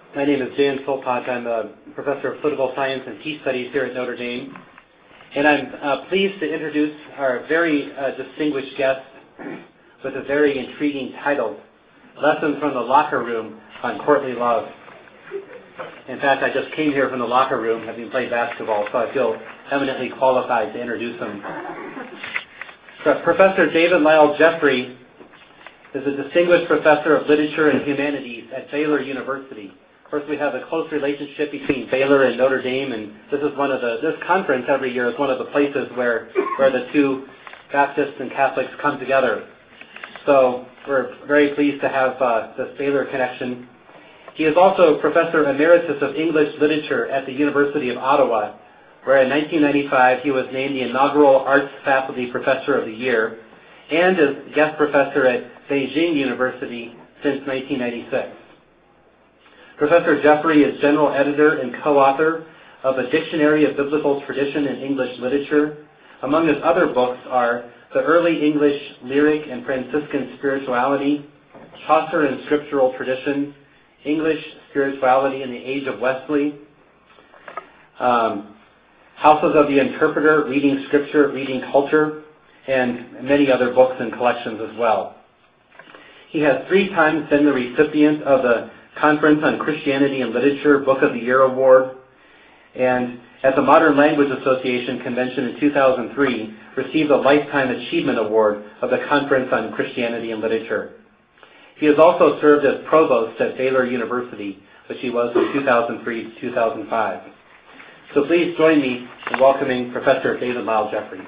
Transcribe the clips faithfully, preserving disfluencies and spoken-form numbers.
My name is Dan Solpat. I'm a professor of political science and peace studies here at Notre Dame. And I'm uh, pleased to introduce our very uh, distinguished guest with a very intriguing title, Lessons from the Locker Room on Courtly Love. In fact, I just came here from the locker room having played basketball, so I feel eminently qualified to introduce him. So Professor David Lyle Jeffrey is a distinguished professor of literature and humanities at Baylor University. Of course, we have a close relationship between Baylor and Notre Dame, and this is one of the, this conference every year is one of the places where, where the two Baptists and Catholics come together. So we're very pleased to have uh, this Baylor connection. He is also Professor Emeritus of English Literature at the University of Ottawa, where in nineteen ninety-five he was named the inaugural Arts Faculty Professor of the Year, and is guest professor at Beijing University since nineteen ninety-six. Professor Jeffrey is general editor and co-author of a Dictionary of Biblical Tradition and English Literature. Among his other books are The Early English Lyric and Franciscan Spirituality, Chaucer and Scriptural Tradition, English Spirituality in the Age of Wesley, um, Houses of the Interpreter, Reading Scripture, Reading Culture, and many other books and collections as well. He has three times been the recipient of the Conference on Christianity and Literature Book of the Year Award, and at the Modern Language Association Convention in two thousand three, received the Lifetime Achievement Award of the Conference on Christianity and Literature. He has also served as provost at Baylor University, which he was from two thousand three to two thousand five. So please join me in welcoming Professor David Lyle Jeffrey.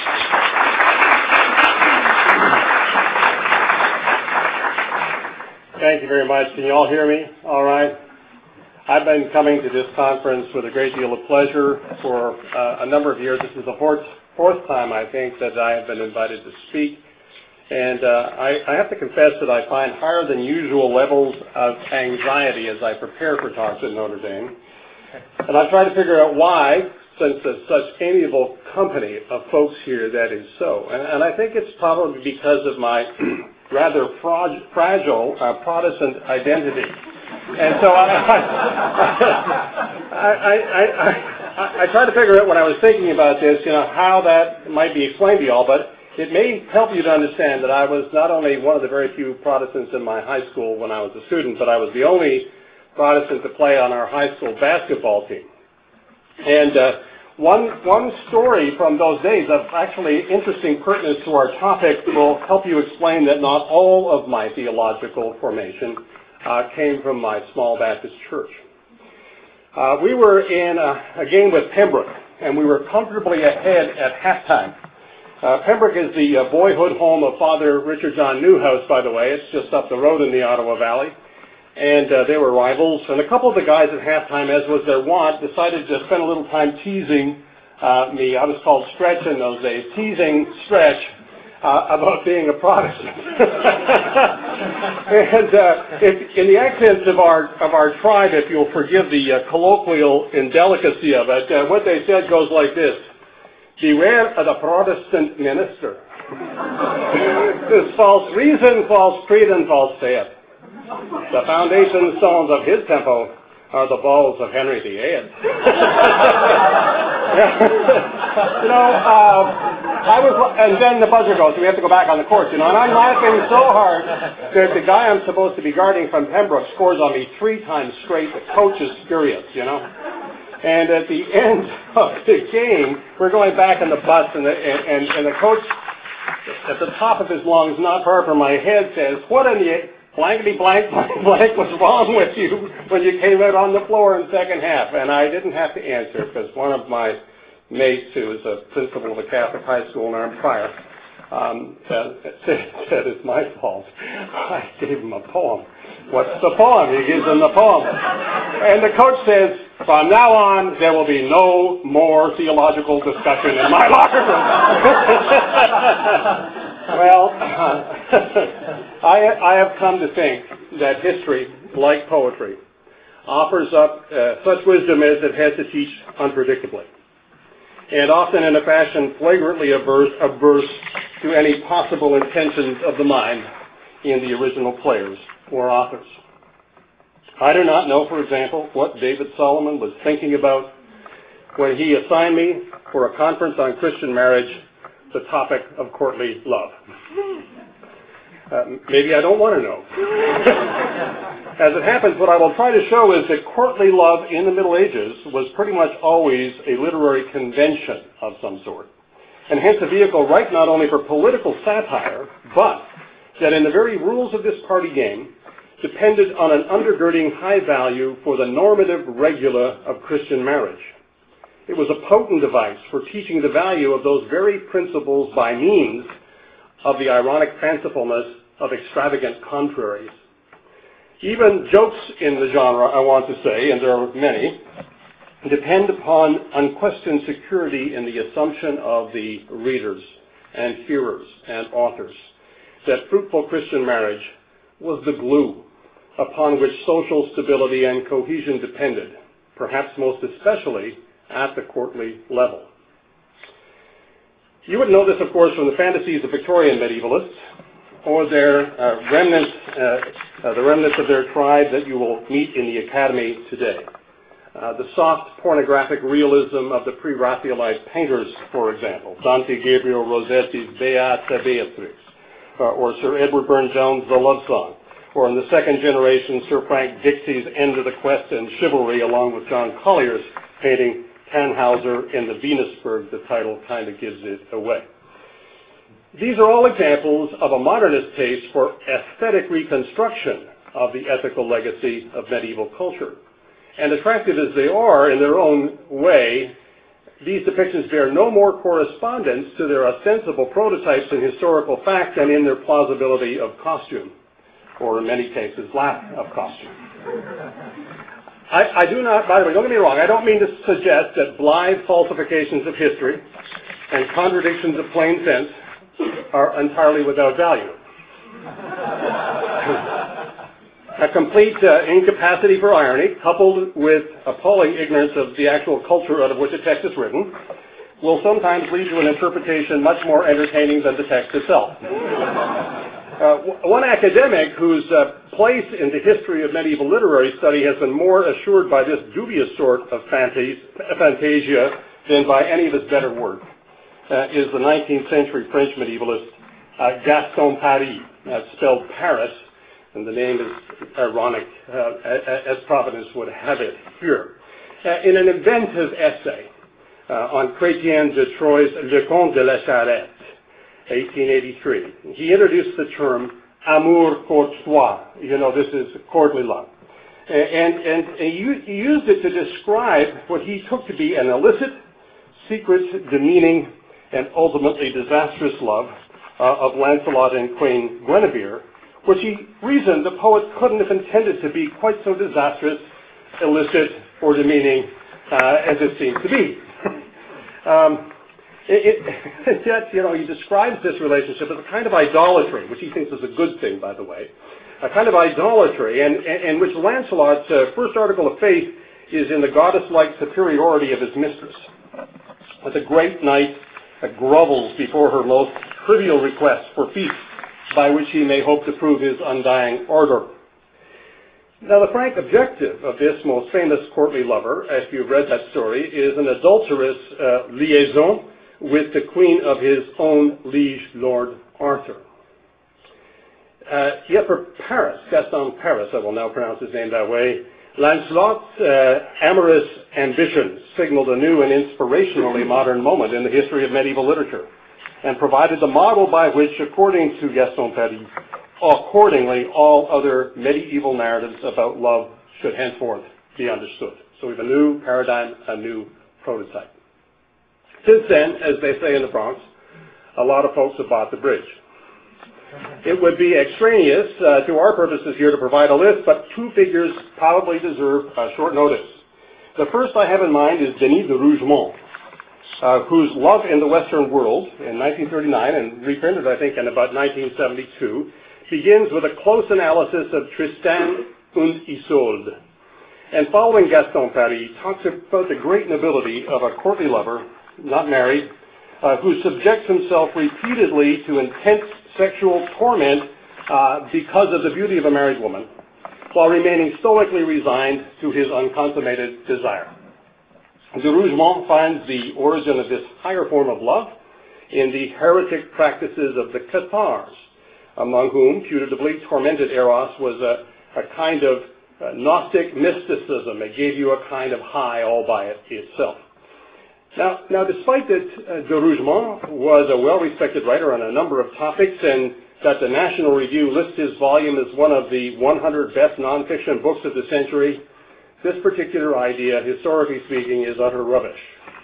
Thank you very much. Can you all hear me? All right. I've been coming to this conference with a great deal of pleasure for uh, a number of years. This is the fourth, fourth time, I think, that I have been invited to speak. And uh, I, I have to confess that I find higher than usual levels of anxiety as I prepare for talks at Notre Dame. And I try to figure out why, since there's such amiable company of folks here, that is so. And, and I think it's probably because of my rather frag- fragile uh, Protestant identity. And so I, I, I, I, I, I tried to figure out when I was thinking about this, you know, how that might be explained to you all, but it may help you to understand that I was not only one of the very few Protestants in my high school when I was a student, but I was the only Protestant to play on our high school basketball team. And uh, one, one story from those days of actually interesting pertinence to our topic will help you explain that not all of my theological formation uh, came from my small Baptist church. Uh, we were in a, a game with Pembroke, and we were comfortably ahead at halftime. Uh, Pembroke is the uh, boyhood home of Father Richard John Newhouse, by the way. It's just up the road in the Ottawa Valley. And uh, they were rivals. And a couple of the guys at halftime, as was their wont, decided to spend a little time teasing uh, me. I was called Stretch in those days, teasing Stretch uh, about being a Protestant. And uh, if, in the accents of our of our tribe, if you'll forgive the uh, colloquial indelicacy of it, uh, what they said goes like this: "Beware of the Protestant minister. There's false reason, false creed, and false faith. The foundation stones of his temple are the balls of Henry the Eighth." You know, uh, I was, and then the buzzer goes, so we have to go back on the court, you know, and I'm laughing so hard that the guy I'm supposed to be guarding from Pembroke scores on me three times straight. The coach is furious, you know. And at the end of the game, we're going back on the bus, and the, and, and the coach, at the top of his lungs, not far from my head, says, "What in the blankety blank blank blank was wrong with you when you came out on the floor in the second half?" And I didn't have to answer because one of my mates, who was a principal of a Catholic high school in Armed Fire, um, said, said it's my fault. I gave him a poem. What's the poem? He gives him the poem. And the coach says, "From now on, there will be no more theological discussion in my locker room." Well, I, I have come to think that history, like poetry, offers up uh, such wisdom as it has to teach unpredictably, and often in a fashion flagrantly averse, averse to any possible intentions of the mind in the original players or authors. I do not know, for example, what David Solomon was thinking about when he assigned me for a conference on Christian marriage the topic of courtly love. Uh, maybe I don't want to know. As it happens, what I will try to show is that courtly love in the Middle Ages was pretty much always a literary convention of some sort, and hence a vehicle ripe not only for political satire, but that in the very rules of this party game depended on an undergirding high value for the normative regula of Christian marriage. It was a potent device for teaching the value of those very principles by means of the ironic fancifulness of extravagant contraries. Even jokes in the genre, I want to say, and there are many, depend upon unquestioned security in the assumption of the readers and hearers and authors that fruitful Christian marriage was the glue upon which social stability and cohesion depended, perhaps most especially at the courtly level. You would know this, of course, from the fantasies of Victorian medievalists, or their uh, remnants, uh, uh, the remnants of their tribe that you will meet in the academy today. Uh, the soft pornographic realism of the pre-Raphaelite painters, for example, Dante Gabriel Rossetti's Beata Beatrix, uh, or Sir Edward Burne-Jones' The Love Song, or in the second generation, Sir Frank Dixie's End of the Quest and Chivalry, along with John Collier's painting Tannhauser in the Venusberg. The title kind of gives it away. These are all examples of a modernist taste for aesthetic reconstruction of the ethical legacy of medieval culture. And attractive as they are in their own way, these depictions bear no more correspondence to their ostensible prototypes in historical fact than in their plausibility of costume, or in many cases, lack of costume. I, I do not, by the way, don't get me wrong, I don't mean to suggest that blithe falsifications of history and contradictions of plain sense are entirely without value. A complete uh, incapacity for irony, coupled with appalling ignorance of the actual culture out of which a text is written, will sometimes lead to an interpretation much more entertaining than the text itself. Uh, one academic whose uh, place in the history of medieval literary study has been more assured by this dubious sort of fantas fantasia than by any of his better work uh, is the nineteenth century French medievalist uh, Gaston Paris, uh, spelled Paris, and the name is ironic, uh, as Providence would have it here. Uh, in an inventive essay uh, on Chrétien de Troyes' Le Comte de la Charette, eighteen eighty-three, he introduced the term amour courtois. You know, this is courtly love. And, and, and he used it to describe what he took to be an illicit, secret, demeaning, and ultimately disastrous love uh, of Lancelot and Queen Guinevere, which he reasoned the poet couldn't have intended to be quite so disastrous, illicit, or demeaning uh, as it seemed to be. um, it, it, yet, you know, he describes this relationship as a kind of idolatry, which he thinks is a good thing, by the way, a kind of idolatry, and, and, and which Lancelot's uh, first article of faith is in the goddess-like superiority of his mistress. As a great knight that grovels before her most trivial requests for feast, by which he may hope to prove his undying ardor. Now, the frank objective of this most famous courtly lover, if you've read that story, is an adulterous uh, liaison with the queen of his own liege, Lord Arthur. Uh, yet for Paris, Gaston Paris, I will now pronounce his name that way, Lancelot's uh, amorous ambitions signaled a new and inspirationally modern moment in the history of medieval literature, and provided the model by which, according to Gaston Paris, accordingly all other medieval narratives about love should henceforth be understood. So we have a new paradigm, a new prototype. Since then, as they say in the Bronx, a lot of folks have bought the bridge. It would be extraneous uh, to our purposes here to provide a list, but two figures probably deserve uh, short notice. The first I have in mind is Denis de Rougemont, Uh, whose Love in the Western World, in nineteen thirty-nine, and reprinted, I think, in about nineteen seventy-two, begins with a close analysis of Tristan und Isolde. And following Gaston Paris, talks about the great nobility of a courtly lover, not married, uh, who subjects himself repeatedly to intense sexual torment uh, because of the beauty of a married woman, while remaining stoically resigned to his unconsummated desire. De Rougemont finds the origin of this higher form of love in the heretic practices of the Cathars, among whom putatively tormented Eros was a, a kind of uh, Gnostic mysticism. It gave you a kind of high all by it itself. Now, now despite that uh, de Rougemont was a well-respected writer on a number of topics, and that the National Review lists his volume as one of the one hundred best nonfiction books of the century, this particular idea, historically speaking, is utter rubbish.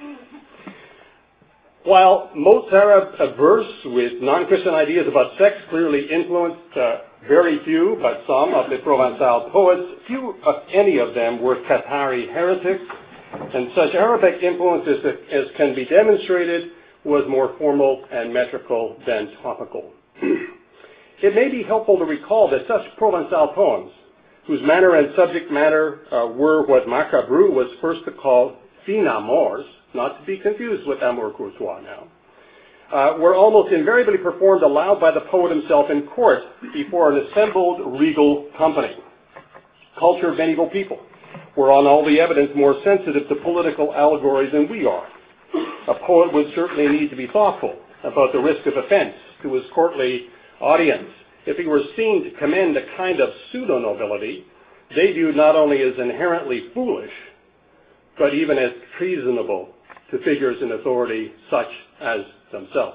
While most Arab averse with non-Christian ideas about sex clearly influenced uh, very few, but some, of the Provençal poets, few, if any of them, were Cathari heretics, and such Arabic influences, as can be demonstrated, was more formal and metrical than topical. It may be helpful to recall that such Provençal poems, whose manner and subject matter uh, were what Macabre was first to call fin amours, not to be confused with amour courtois now, uh, were almost invariably performed aloud by the poet himself in court before an assembled regal company. Cultured medieval people were on all the evidence more sensitive to political allegories than we are. A poet would certainly need to be thoughtful about the risk of offense to his courtly audience if he were seen to commend a kind of pseudo-nobility they viewed not only as inherently foolish, but even as treasonable to figures in authority such as themselves.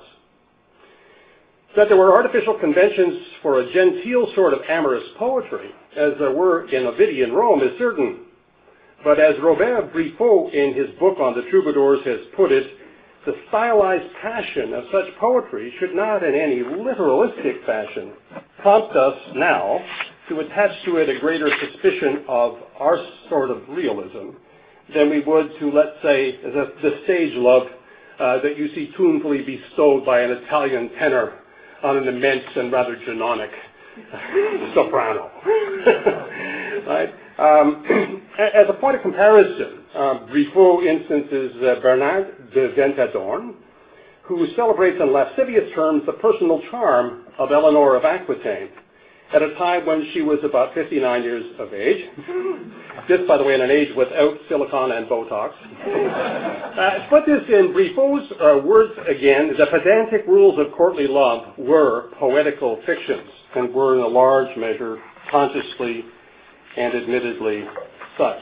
That there were artificial conventions for a genteel sort of amorous poetry, as there were in Ovidian Rome, is certain. But as Robert Briffaut in his book on the troubadours has put it, the stylized passion of such poetry should not in any literalistic fashion prompt us now to attach to it a greater suspicion of our sort of realism than we would to, let's say, the, the stage love uh, that you see tunefully bestowed by an Italian tenor on an immense and rather genonic soprano. Right? Um, as a point of comparison, uh, Briffaut instances uh, Bernard de Ventadorn, who celebrates in lascivious terms the personal charm of Eleanor of Aquitaine at a time when she was about fifty-nine years of age. This, by the way, in an age without silicone and Botox. Uh, to put this in Briffaut's uh, words again, the pedantic rules of courtly love were poetical fictions and were in a large measure consciously and admittedly such.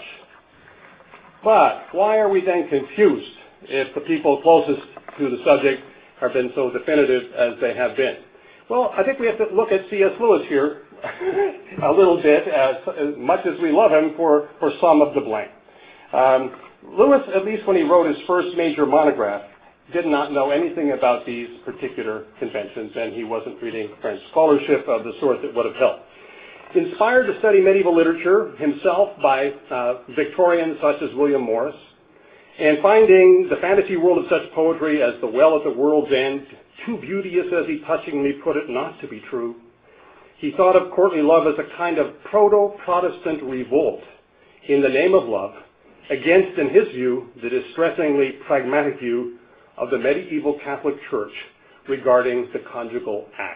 But why are we then confused if the people closest to the subject have been so definitive as they have been? Well, I think we have to look at C S Lewis here a little bit, as, as much as we love him, for, for some of the blame. Um, Lewis, at least when he wrote his first major monograph, did not know anything about these particular conventions, and he wasn't reading French scholarship of the sort that would have helped. Inspired to study medieval literature himself by uh, Victorians such as William Morris, and finding the fantasy world of such poetry as the well at the world's end, too beauteous, as he touchingly put it, not to be true, he thought of courtly love as a kind of proto-Protestant revolt in the name of love against, in his view, the distressingly pragmatic view of the medieval Catholic Church regarding the conjugal act.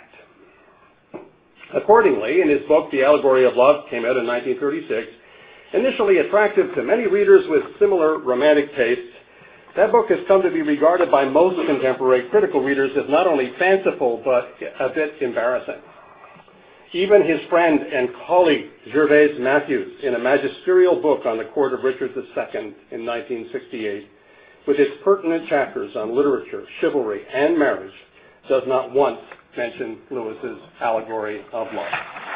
Accordingly, in his book, The Allegory of Love, came out in nineteen thirty-six, initially attractive to many readers with similar romantic tastes, that book has come to be regarded by most contemporary critical readers as not only fanciful, but a bit embarrassing. Even his friend and colleague, Gervase Matthews, in a magisterial book on the court of Richard the Second in nineteen sixty-eight, with its pertinent chapters on literature, chivalry, and marriage, does not once mention Lewis's Allegory of Love.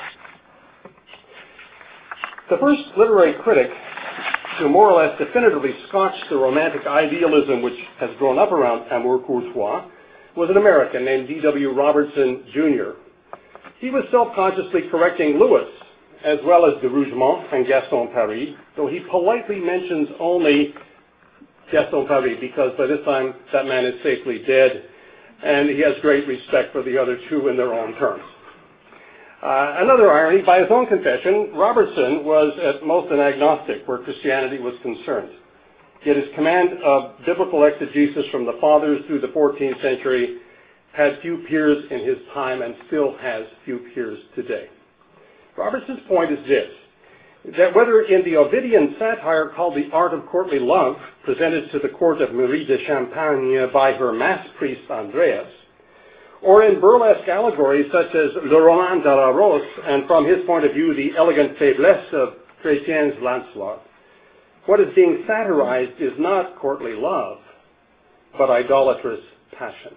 The first literary critic to more or less definitively scotch the romantic idealism which has grown up around amour courtois was an American named D W Robertson, Junior He was self-consciously correcting Lewis, as well as de Rougemont and Gaston Paris, though he politely mentions only Gaston Paris because by this time that man is safely dead, and he has great respect for the other two in their own terms. Uh, another irony, by his own confession, Robertson was at most an agnostic where Christianity was concerned. Yet his command of biblical exegesis from the Fathers through the fourteenth century had few peers in his time and still has few peers today. Robertson's point is this. that whether in the Ovidian satire called The Art of Courtly Love, presented to the court of Marie de Champagne by her mass priest Andreas, or in burlesque allegories such as Le Roman de la Rose, and from his point of view, the elegant faiblesse of Chrétien's Lancelot, what is being satirized is not courtly love, but idolatrous passion.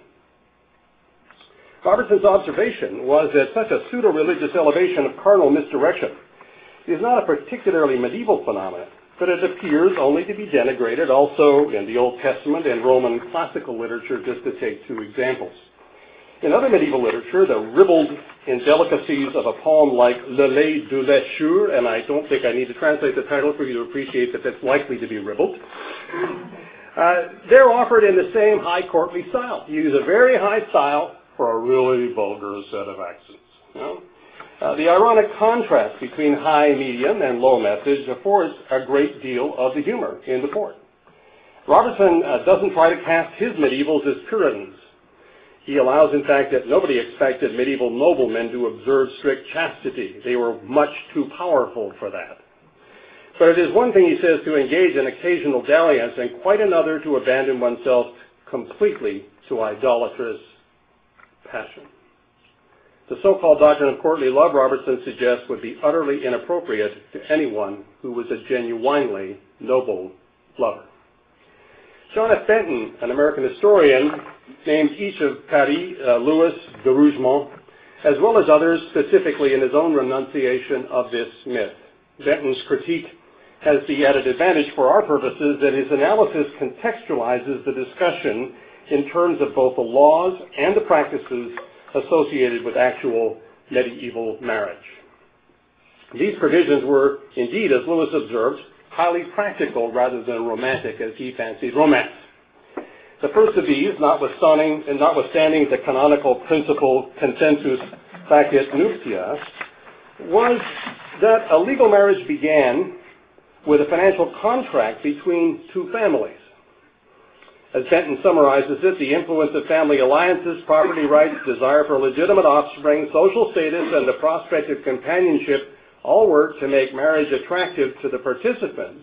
Robertson's observation was that such a pseudo-religious elevation of carnal misdirection is not a particularly medieval phenomenon, but it appears only to be denigrated also in the Old Testament and Roman classical literature, just to take two examples. In other medieval literature, the ribald indelicacies of a poem like Le Lait de Lechure, and I don't think I need to translate the title for you to appreciate that that's likely to be ribald, uh, they're offered in the same high courtly style. You use a very high style for a really vulgar set of accents. You know? uh, the ironic contrast between high, medium, and low message affords a great deal of the humor in the port. Robertson uh, doesn't try to cast his medievals as Puritans. He allows, in fact, that nobody expected medieval noblemen to observe strict chastity. They were much too powerful for that. But it is one thing, he says, to engage in occasional dalliance, and quite another to abandon oneself completely to idolatrous passion. The so-called doctrine of courtly love, Robertson suggests, would be utterly inappropriate to anyone who was a genuinely noble lover. John F. Benton, an American historian, named each of Paris, uh, Louis de Rougemont, as well as others specifically in his own renunciation of this myth. Benton's critique has the added advantage for our purposes that his analysis contextualizes the discussion in terms of both the laws and the practices associated with actual medieval marriage. These provisions were indeed, as Lewis observed, highly practical rather than romantic as he fancied romance. The first of these, notwithstanding, and notwithstanding the canonical principle consensus facit nuptia, was that a legal marriage began with a financial contract between two families. As Benton summarizes it, the influence of family alliances, property rights, desire for legitimate offspring, social status, and the prospect of companionship all work to make marriage attractive to the participants.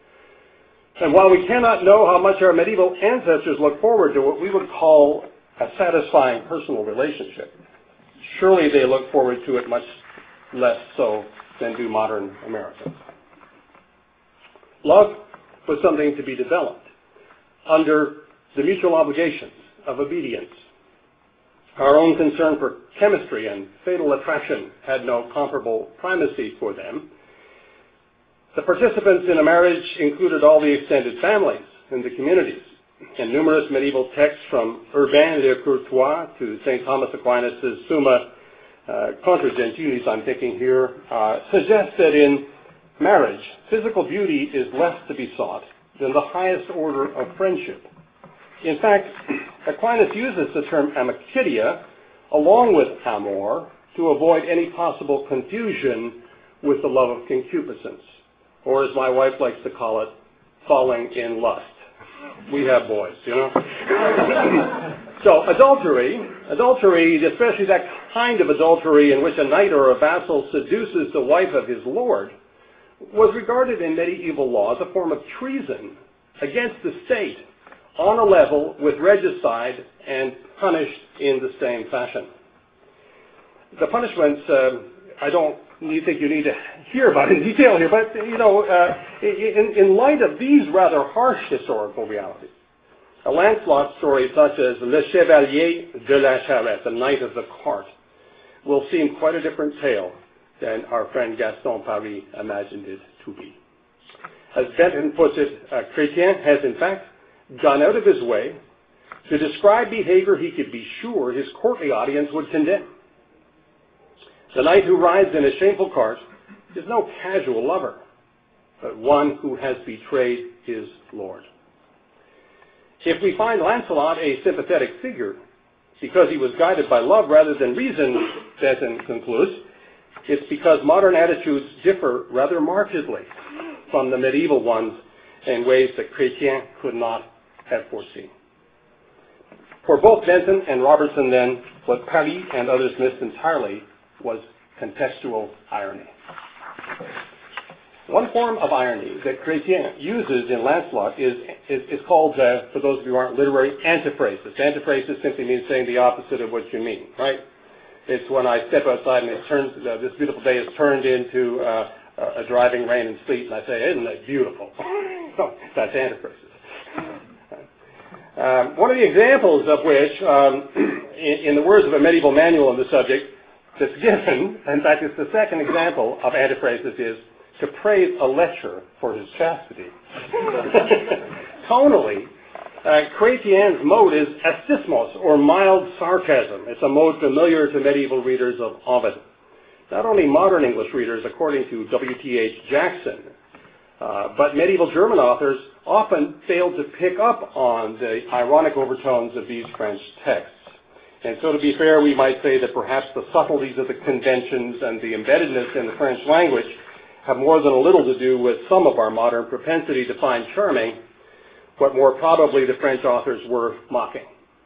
And while we cannot know how much our medieval ancestors looked forward to what we would call a satisfying personal relationship, surely they look forward to it much less so than do modern Americans. Love was something to be developed under the mutual obligations of obedience. Our own concern for chemistry and fatal attraction had no comparable primacy for them. The participants in a marriage included all the extended families in the communities, and numerous medieval texts from Urbain le Courtois to Saint Thomas Aquinas' Summa uh, Contra Gentiles, I'm thinking here, uh, suggest that in marriage, physical beauty is less to be sought than the highest order of friendship. In fact, Aquinas uses the term amicitia along with amor to avoid any possible confusion with the love of concupiscence, or as my wife likes to call it, falling in lust. We have boys, you know. So adultery, adultery, especially that kind of adultery in which a knight or a vassal seduces the wife of his lord, was regarded in medieval law as a form of treason against the state, on a level with regicide, and punished in the same fashion. The punishments, uh, I don't you think you need to hear about in detail here, but, you know, uh, in, in light of these rather harsh historical realities, a Lancelot story such as Le Chevalier de la Charrette, the Knight of the Cart, will seem quite a different tale than our friend Gaston Paris imagined it to be. As Benton puts it, uh, Chrétien has in fact gone out of his way to describe behavior he could be sure his courtly audience would condemn. The knight who rides in a shameful cart is no casual lover, but one who has betrayed his lord. If we find Lancelot a sympathetic figure because he was guided by love rather than reason, Benton concludes, it's because modern attitudes differ rather markedly from the medieval ones in ways that Chrétien could not have foreseen. For both Benton and Robertson, then, what Paris and others missed entirely was contextual irony. One form of irony that Chrétien uses in Lancelot is, is, is called, uh, for those of you who aren't literary, antiphrasis. Antiphrasis simply means saying the opposite of what you mean, right? It's when I step outside and it turns, uh, this beautiful day is turned into uh, a driving rain and sleet, and I say, isn't it beautiful? So that's antiphrasis. Um, one of the examples of which, um, in, in the words of a medieval manual on the subject, that's given, in fact it's the second example of antiphrasis, is to praise a lecher for his chastity. Tonally, uh, Chrétien's mode is astismos, or mild sarcasm. It's a mode familiar to medieval readers of Ovid. Not only modern English readers, according to W T H Jackson, uh, but medieval German authors often failed to pick up on the ironic overtones of these French texts. And so to be fair, we might say that perhaps the subtleties of the conventions and the embeddedness in the French language have more than a little to do with some of our modern propensity to find charming what more probably the French authors were mocking.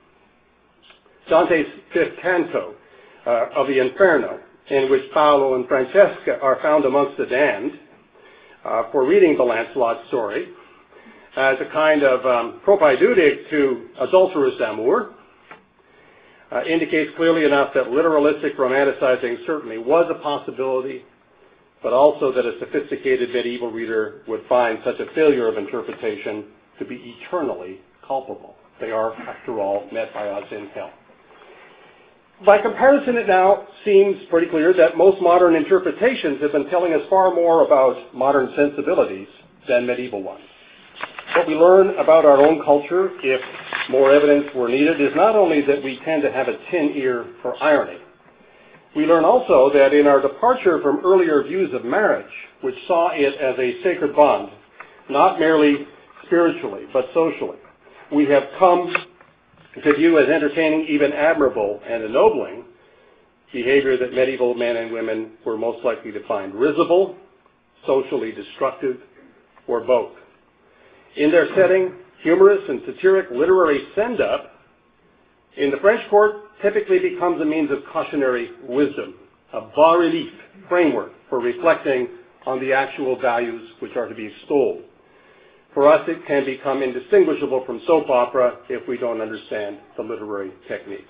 Dante's fifth canto uh, of the Inferno, in which Paolo and Francesca are found amongst the damned uh, for reading the Lancelot story as a kind of um, propædeutic to adulterous amour, uh, indicates clearly enough that literalistic romanticizing certainly was a possibility, but also that a sophisticated medieval reader would find such a failure of interpretation to be eternally culpable. They are, after all, met by us in hell. By comparison, it now seems pretty clear that most modern interpretations have been telling us far more about modern sensibilities than medieval ones. What we learn about our own culture, if more evidence were needed, is not only that we tend to have a tin ear for irony. We learn also that in our departure from earlier views of marriage, which saw it as a sacred bond, not merely spiritually, but socially, we have come to view as entertaining, even admirable and ennobling, behavior that medieval men and women were most likely to find risible, socially destructive, or both. In their setting, humorous and satiric literary send-up in the French court typically becomes a means of cautionary wisdom, a bas-relief framework for reflecting on the actual values which are to be extolled. For us, it can become indistinguishable from soap opera if we don't understand the literary techniques.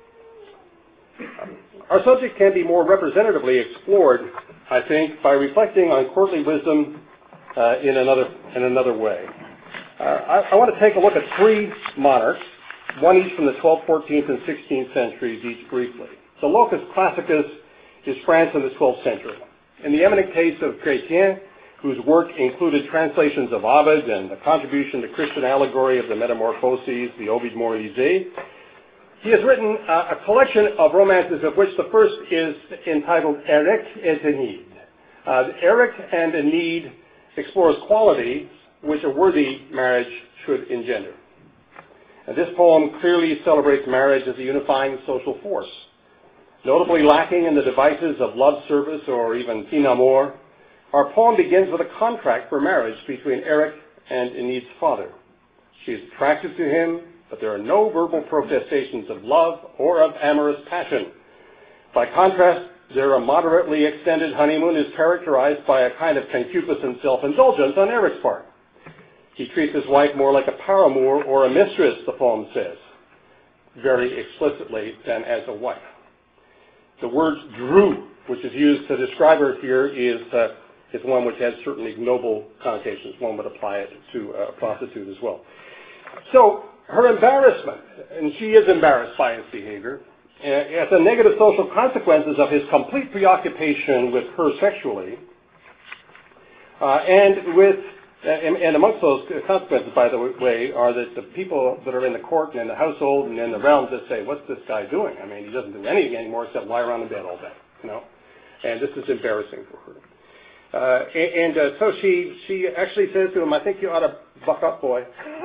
Our subject can be more representatively explored, I think, by reflecting on courtly wisdom uh, in another in another way. Uh, I, I want to take a look at three monarchs, one each from the twelfth, fourteenth, and sixteenth centuries, each briefly. The locus classicus is France in the twelfth century. In the eminent case of Chrétien, whose work included translations of Ovid and the contribution to Christian allegory of the Metamorphoses, the Ovid Moralisé, he has written uh, a collection of romances, of which the first is entitled Eric et Enide. Uh, Eric and Enide explores qualities which a worthy marriage should engender. And this poem clearly celebrates marriage as a unifying social force. Notably lacking in the devices of love service or even fin amour, our poem begins with a contract for marriage between Eric and Enide's father. She is attracted to him, but there are no verbal protestations of love or of amorous passion. By contrast, their moderately extended honeymoon is characterized by a kind of concupiscent self-indulgence on Eric's part. He treats his wife more like a paramour or a mistress, the poem says, very explicitly than as a wife. The word drew, which is used to describe her here, is, uh, is one which has certainly noble connotations. One would apply it to a prostitute as well. So her embarrassment, and she is embarrassed by his behavior, uh, at the negative social consequences of his complete preoccupation with her sexually, uh, and with And, and amongst those consequences, by the way, are that the people that are in the court and in the household and in the realms that say, what's this guy doing? I mean, he doesn't do anything anymore except lie around in bed all day, you know? And this is embarrassing for her. Uh, and and uh, so she, she actually says to him, I think you ought to buck up, boy,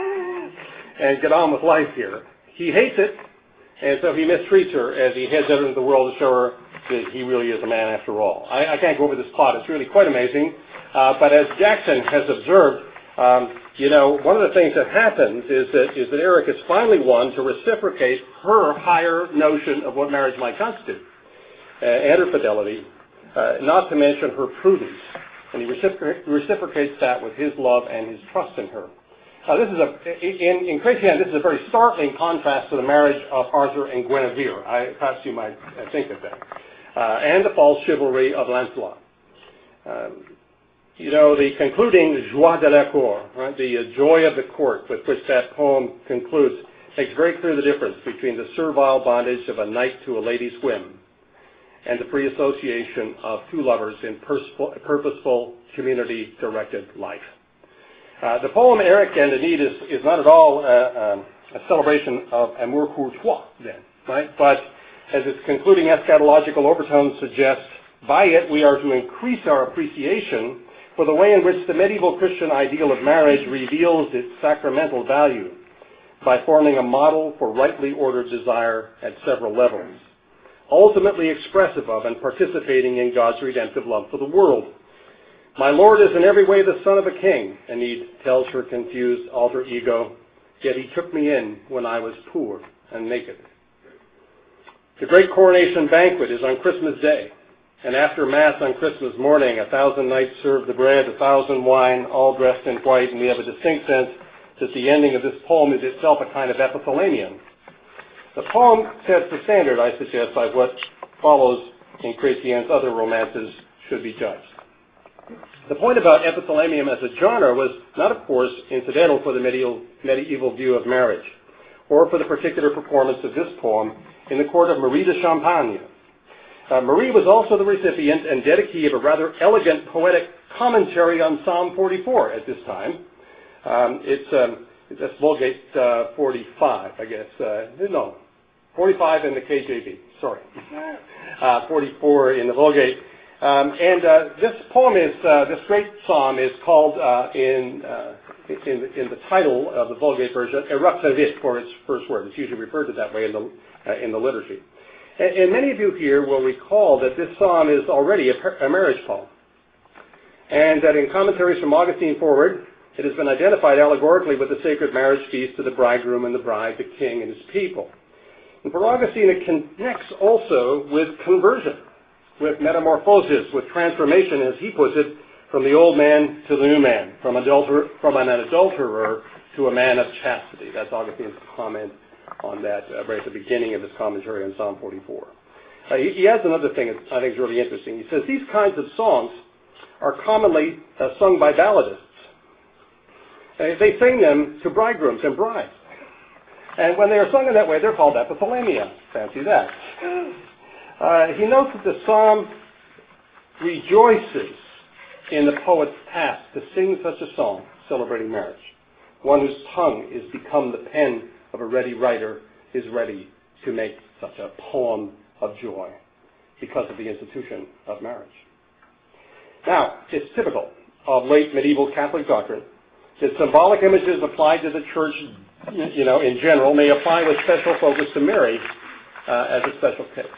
and get on with life here. He hates it, and so he mistreats her as he heads out into the world to show her that he really is a man after all. I, I can't go over this plot. It's really quite amazing. Uh, but as Jackson has observed, um, you know, one of the things that happens is that, is that Eric is finally won to reciprocate her higher notion of what marriage might constitute, uh, and her fidelity, uh, not to mention her prudence and he reciproc reciprocates that with his love and his trust in her. Uh, this is a, in, in Chrétien, this is a very startling contrast to the marriage of Arthur and Guinevere. I, perhaps you might think of that. Uh, and the false chivalry of Lancelot. Um, you know, the concluding joie de la cour, right, the uh, joy of the court with which that poem concludes, makes very clear the difference between the servile bondage of a knight to a lady's whim and the free association of two lovers in purposeful, community-directed life. Uh, the poem Eric and Enid is, is not at all uh, um, a celebration of amour courtois, then, right? But as its concluding eschatological overtones suggest, by it we are to increase our appreciation for the way in which the medieval Christian ideal of marriage reveals its sacramental value by forming a model for rightly ordered desire at several levels, ultimately expressive of and participating in God's redemptive love for the world. My Lord is in every way the son of a king, Enid tells her confused alter ego, yet he took me in when I was poor and naked. The great coronation banquet is on Christmas Day, and after Mass on Christmas morning, a thousand knights serve the bread, a thousand wine, all dressed in white, and we have a distinct sense that the ending of this poem is itself a kind of epithalamium. The poem sets the standard, I suggest, by what follows in Chrétien's other romances should be judged. The point about epithalamium as a genre was not, of course, incidental for the medieval, medieval view of marriage, or for the particular performance of this poem in the court of Marie de Champagne. Uh, Marie was also the recipient and dedicee of a rather elegant poetic commentary on Psalm forty-four at this time. Um, it's um, that's Vulgate uh, forty-five, I guess. Uh, no, forty-five in the K J V. Sorry, uh, forty-four in the Vulgate. Um, and uh, this poem is, uh, this great psalm is called uh, in, uh, in, in the title of the Vulgate version, Eructavit, for its first word. It's usually referred to that way in the, uh, in the liturgy. And, and many of you here will recall that this psalm is already a, a marriage poem. And that in commentaries from Augustine forward, it has been identified allegorically with the sacred marriage feast of the bridegroom and the bride, the king and his people. And for Augustine, it connects also with conversion, with metamorphosis, with transformation, as he puts it, from the old man to the new man, from, adulter, from an adulterer to a man of chastity. That's Augustine's comment on that uh, right at the beginning of his commentary on Psalm forty-four. Uh, he, he adds another thing that I think is really interesting. He says these kinds of songs are commonly uh, sung by balladists. Uh, they sing them to bridegrooms and brides. And when they are sung in that way, they're called epithalamia. Fancy that. Uh, he notes that the psalm rejoices in the poet's task to sing such a song celebrating marriage. One whose tongue is become the pen of a ready writer is ready to make such a poem of joy because of the institution of marriage. Now, it's typical of late medieval Catholic doctrine that symbolic images applied to the church, you know, in general, may apply with special focus to Mary uh, as a special case,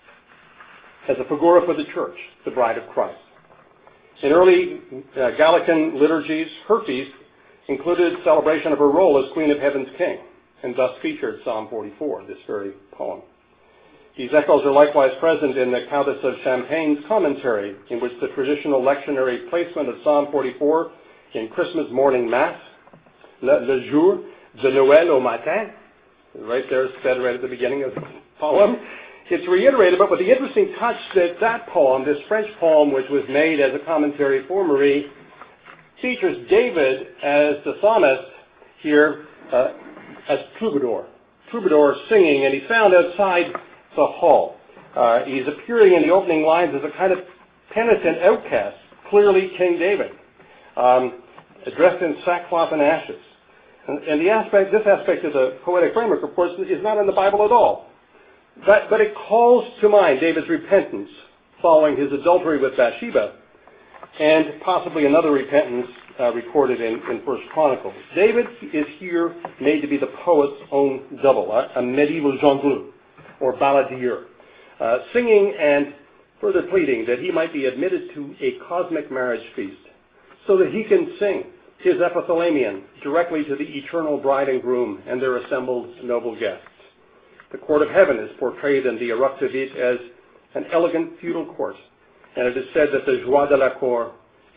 as a figura for the church, the bride of Christ. In early uh, Gallican liturgies, her feast included celebration of her role as Queen of Heaven's King, and thus featured Psalm forty-four, this very poem. These echoes are likewise present in the Countess of Champagne's commentary, in which the traditional lectionary placement of Psalm forty-four in Christmas morning Mass, le, le jour de Noël au matin, right there said right at the beginning of the poem, it's reiterated, but with the interesting touch that that poem, this French poem, which was made as a commentary for Marie, features David as the psalmist here uh, as troubadour. Troubadour singing, and he's found outside the hall. Uh, he's appearing in the opening lines as a kind of penitent outcast, clearly King David, um, dressed in sackcloth and ashes. And, and the aspect, this aspect of the poetic framework, of course, is not in the Bible at all. But, but it calls to mind David's repentance following his adultery with Bathsheba, and possibly another repentance uh, recorded in, in First Chronicles. David is here made to be the poet's own double, a, a medieval jongleur, or balladeer, uh, singing and further pleading that he might be admitted to a cosmic marriage feast, so that he can sing his epithalamium directly to the eternal bride and groom and their assembled noble guests. The court of heaven is portrayed in the Eructavit as an elegant feudal court, and it is said that the joie de la cour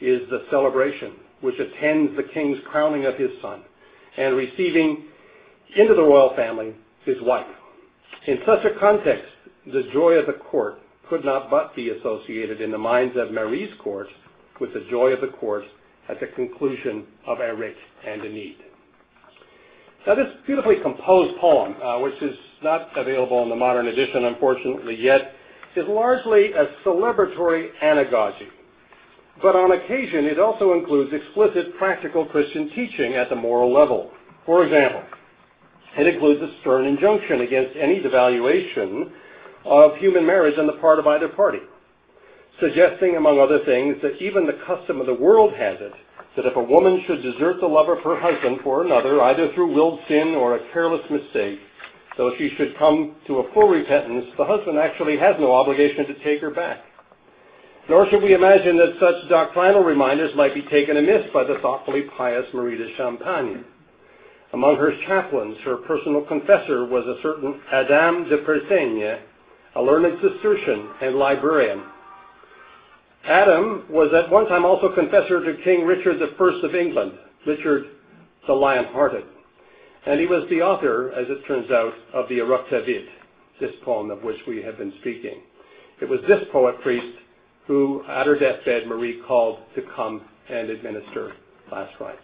is the celebration which attends the king's crowning of his son and receiving into the royal family his wife. In such a context, the joy of the court could not but be associated in the minds of Marie's court with the joy of the court at the conclusion of Eric and Enid. Now, this beautifully composed poem, uh, which is not available in the modern edition, unfortunately, yet, is largely a celebratory anagogy. But on occasion, it also includes explicit practical Christian teaching at the moral level. For example, it includes a stern injunction against any devaluation of human marriage on the part of either party, suggesting, among other things, that even the custom of the world has it that if a woman should desert the love of her husband for another, either through willed sin or a careless mistake, though she should come to a full repentance, the husband actually has no obligation to take her back. Nor should we imagine that such doctrinal reminders might be taken amiss by the thoughtfully pious Marie de Champagne. Among her chaplains, her personal confessor was a certain Adam de Persaigne, a learned Cistercian and librarian. Adam was at one time also confessor to King Richard the First of England, Richard the Lion-Hearted. And he was the author, as it turns out, of the Eructa Vit, this poem of which we have been speaking. It was this poet priest who, at her deathbed, Marie called to come and administer last rites.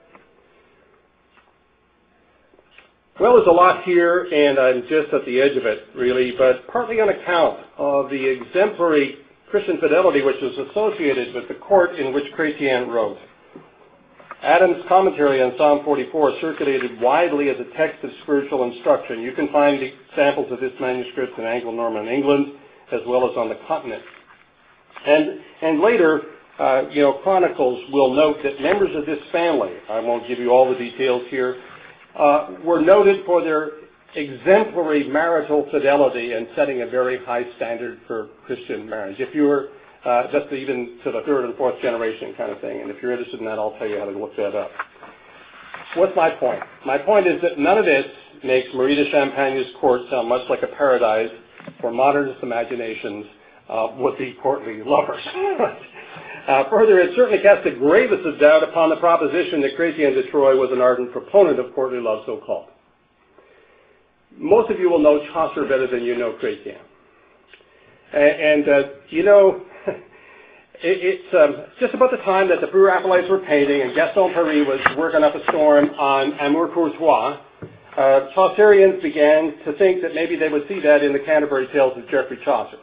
Well, there's a lot here, and I'm just at the edge of it, really, but partly on account of the exemplary Christian fidelity which is associated with the court in which Chrétien wrote. Adam's commentary on Psalm forty-four circulated widely as a text of spiritual instruction. You can find examples of this manuscript in Anglo-Norman England as well as on the continent. And, and later, uh, you know, chronicles will note that members of this family, I won't give you all the details here, uh, were noted for their exemplary marital fidelity and setting a very high standard for Christian marriage. If you were uh, just even to the third and fourth generation kind of thing, and if you're interested in that, I'll tell you how to look that up. What's my point? My point is that none of this makes Marie de Champagne's court sound much like a paradise for modernist imaginations uh, would-be courtly lovers. uh, further, it certainly casts the gravest of doubt upon the proposition that Chrétien de Troyes was an ardent proponent of courtly love, so-called. Most of you will know Chaucer better than you know Chrétien. And, and uh, you know, it, it's um, just about the time that the Pre-Raphaelites were painting and Gaston Paris was working up a storm on Amour Courtois, uh, Chaucerians began to think that maybe they would see that in the Canterbury Tales of Geoffrey Chaucer.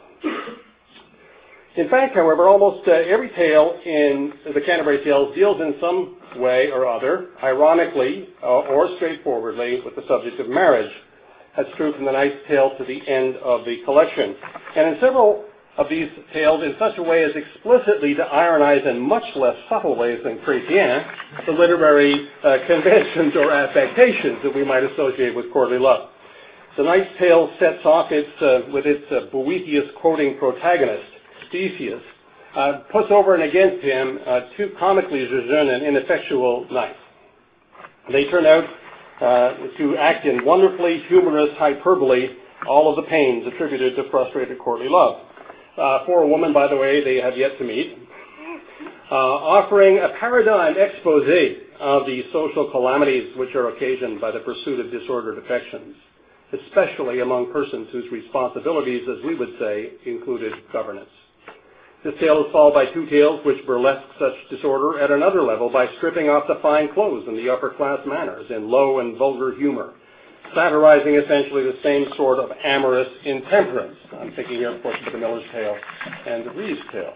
In fact, however, almost uh, every tale in the Canterbury Tales deals in some way or other, ironically uh, or straightforwardly, with the subject of marriage. That's true from the Knight's Tale to the end of the collection. And in several of these tales, in such a way as explicitly to ironize in much less subtle ways than Chrétien, the literary uh, conventions or affectations that we might associate with courtly love. The Knight's Tale sets off its, uh, with its uh, Boethius-quoting protagonist, Theseus, uh, puts over and against him uh, two comically jejune and ineffectual knights. They turn out Uh, to act in wonderfully humorous hyperbole all of the pains attributed to frustrated courtly love. Uh, for a woman, by the way, they have yet to meet, uh, offering a paradigm expose of the social calamities which are occasioned by the pursuit of disordered affections, especially among persons whose responsibilities, as we would say, included governance. This tale is followed by two tales which burlesque such disorder at another level by stripping off the fine clothes and the upper-class manners in low and vulgar humor, satirizing essentially the same sort of amorous intemperance. I'm thinking here, of course, of the Miller's Tale and the Reeve's Tale.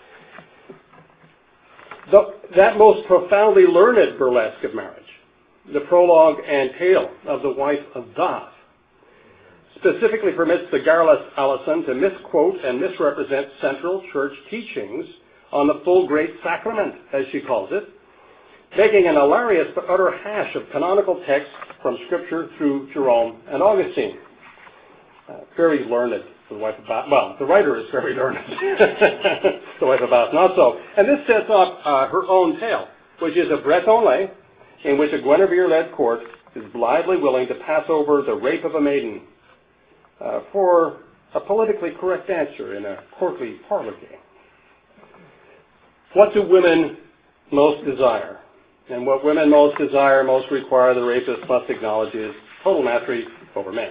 The, that most profoundly learned burlesque of marriage, the prologue and tale of the wife of Bath, specifically permits the garrulous Alison to misquote and misrepresent central church teachings on the full great sacrament, as she calls it, making an hilarious but utter hash of canonical texts from Scripture through Jerome and Augustine. Uh, very learned, the wife of Bath. Well, the writer is very learned. The wife of Bath, not so. And this sets off uh, her own tale, which is a Bretonne, in which a Guinevere-led court is blithely willing to pass over the rape of a maiden Uh, for a politically correct answer in a courtly parlor game. What do women most desire? And what women most desire, most require, the rapist must acknowledge is total mastery over men.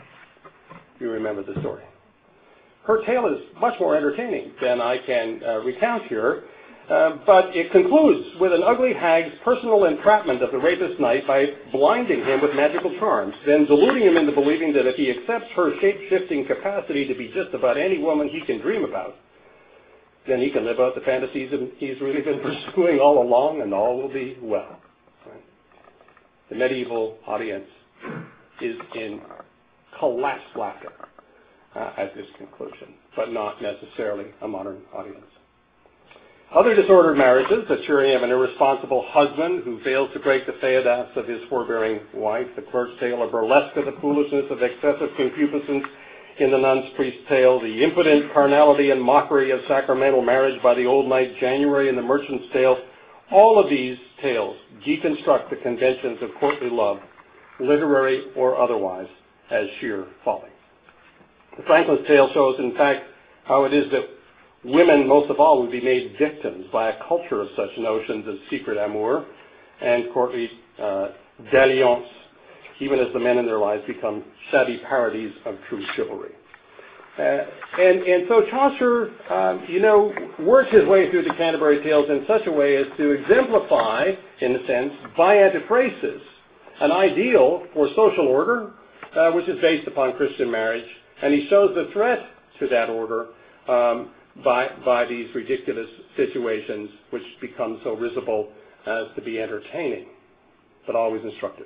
You remember the story. Her tale is much more entertaining than I can uh, recount here, uh, but it concludes with an ugly hag's personal entrapment of the rapist knight by blinding him with magical charms, then deluding him into believing that if he accepts her shape-shifting capacity to be just about any woman he can dream about, then he can live out the fantasies he's really been pursuing all along, and all will be well. Right? The medieval audience is in collapsed laughter uh, at this conclusion, but not necessarily a modern audience. Other disordered marriages, the tyranny of an irresponsible husband who fails to break the feodas of his forbearing wife, the clerk's tale, a burlesque of the foolishness of excessive concupiscence in the nun's priest's tale, the impotent carnality and mockery of sacramental marriage by the old knight January in the merchant's tale, all of these tales deconstruct the conventions of courtly love, literary or otherwise, as sheer folly. The Franklin's tale shows, in fact, how it is that women, most of all, would be made victims by a culture of such notions as secret amour and courtly uh, dalliance, even as the men in their lives become shabby parodies of true chivalry. Uh, and, and so Chaucer, um, you know, works his way through the Canterbury Tales in such a way as to exemplify, in a sense, by antiphrasis, an ideal for social order, uh, which is based upon Christian marriage, and he shows the threat to that order um, by, by these ridiculous situations which become so risible as to be entertaining, but always instructive.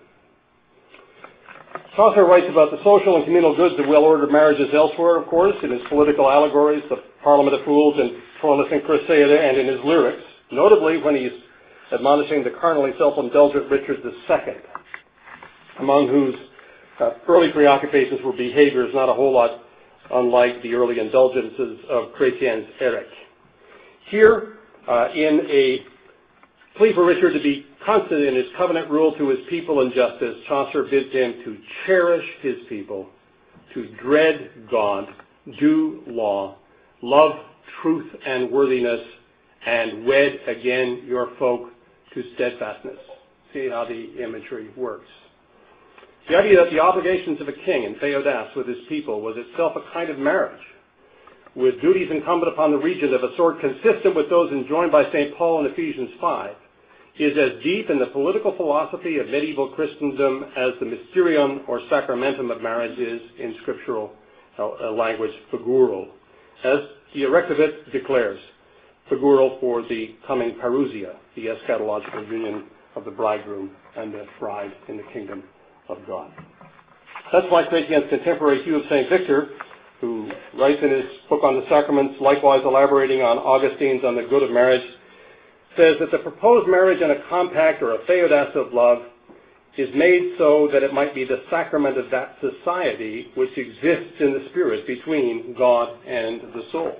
Chaucer writes about the social and communal goods of well-ordered marriages elsewhere, of course, in his political allegories, the Parliament of Fools and Troilus and Cressida, and in his lyrics, notably when he's admonishing the carnally self-indulgent Richard the Second, among whose uh, early preoccupations were behaviors not a whole lot unlike the early indulgences of Chrétien's Eric. Here, uh, in a plea for Richard to be constant in his covenant rule to his people and justice, Chaucer bids him to cherish his people, to dread God, do law, love truth and worthiness, and wed again your folk to steadfastness. See how the imagery works. The idea that the obligations of a king in feodas with his people was itself a kind of marriage, with duties incumbent upon the regent of a sort consistent with those enjoined by Saint Paul in Ephesians five, is as deep in the political philosophy of medieval Christendom as the mysterium or sacramentum of marriage is in scriptural uh, language, figural. As the Erectivit declares, figural for the coming parousia, the eschatological union of the bridegroom and the bride in the kingdom of God. That's why Chrétien's contemporary Hugh of Saint Victor, who writes in his book on the sacraments, likewise elaborating on Augustine's On the Good of Marriage, says that the proposed marriage in a compact or a feodas of love is made so that it might be the sacrament of that society which exists in the spirit between God and the soul.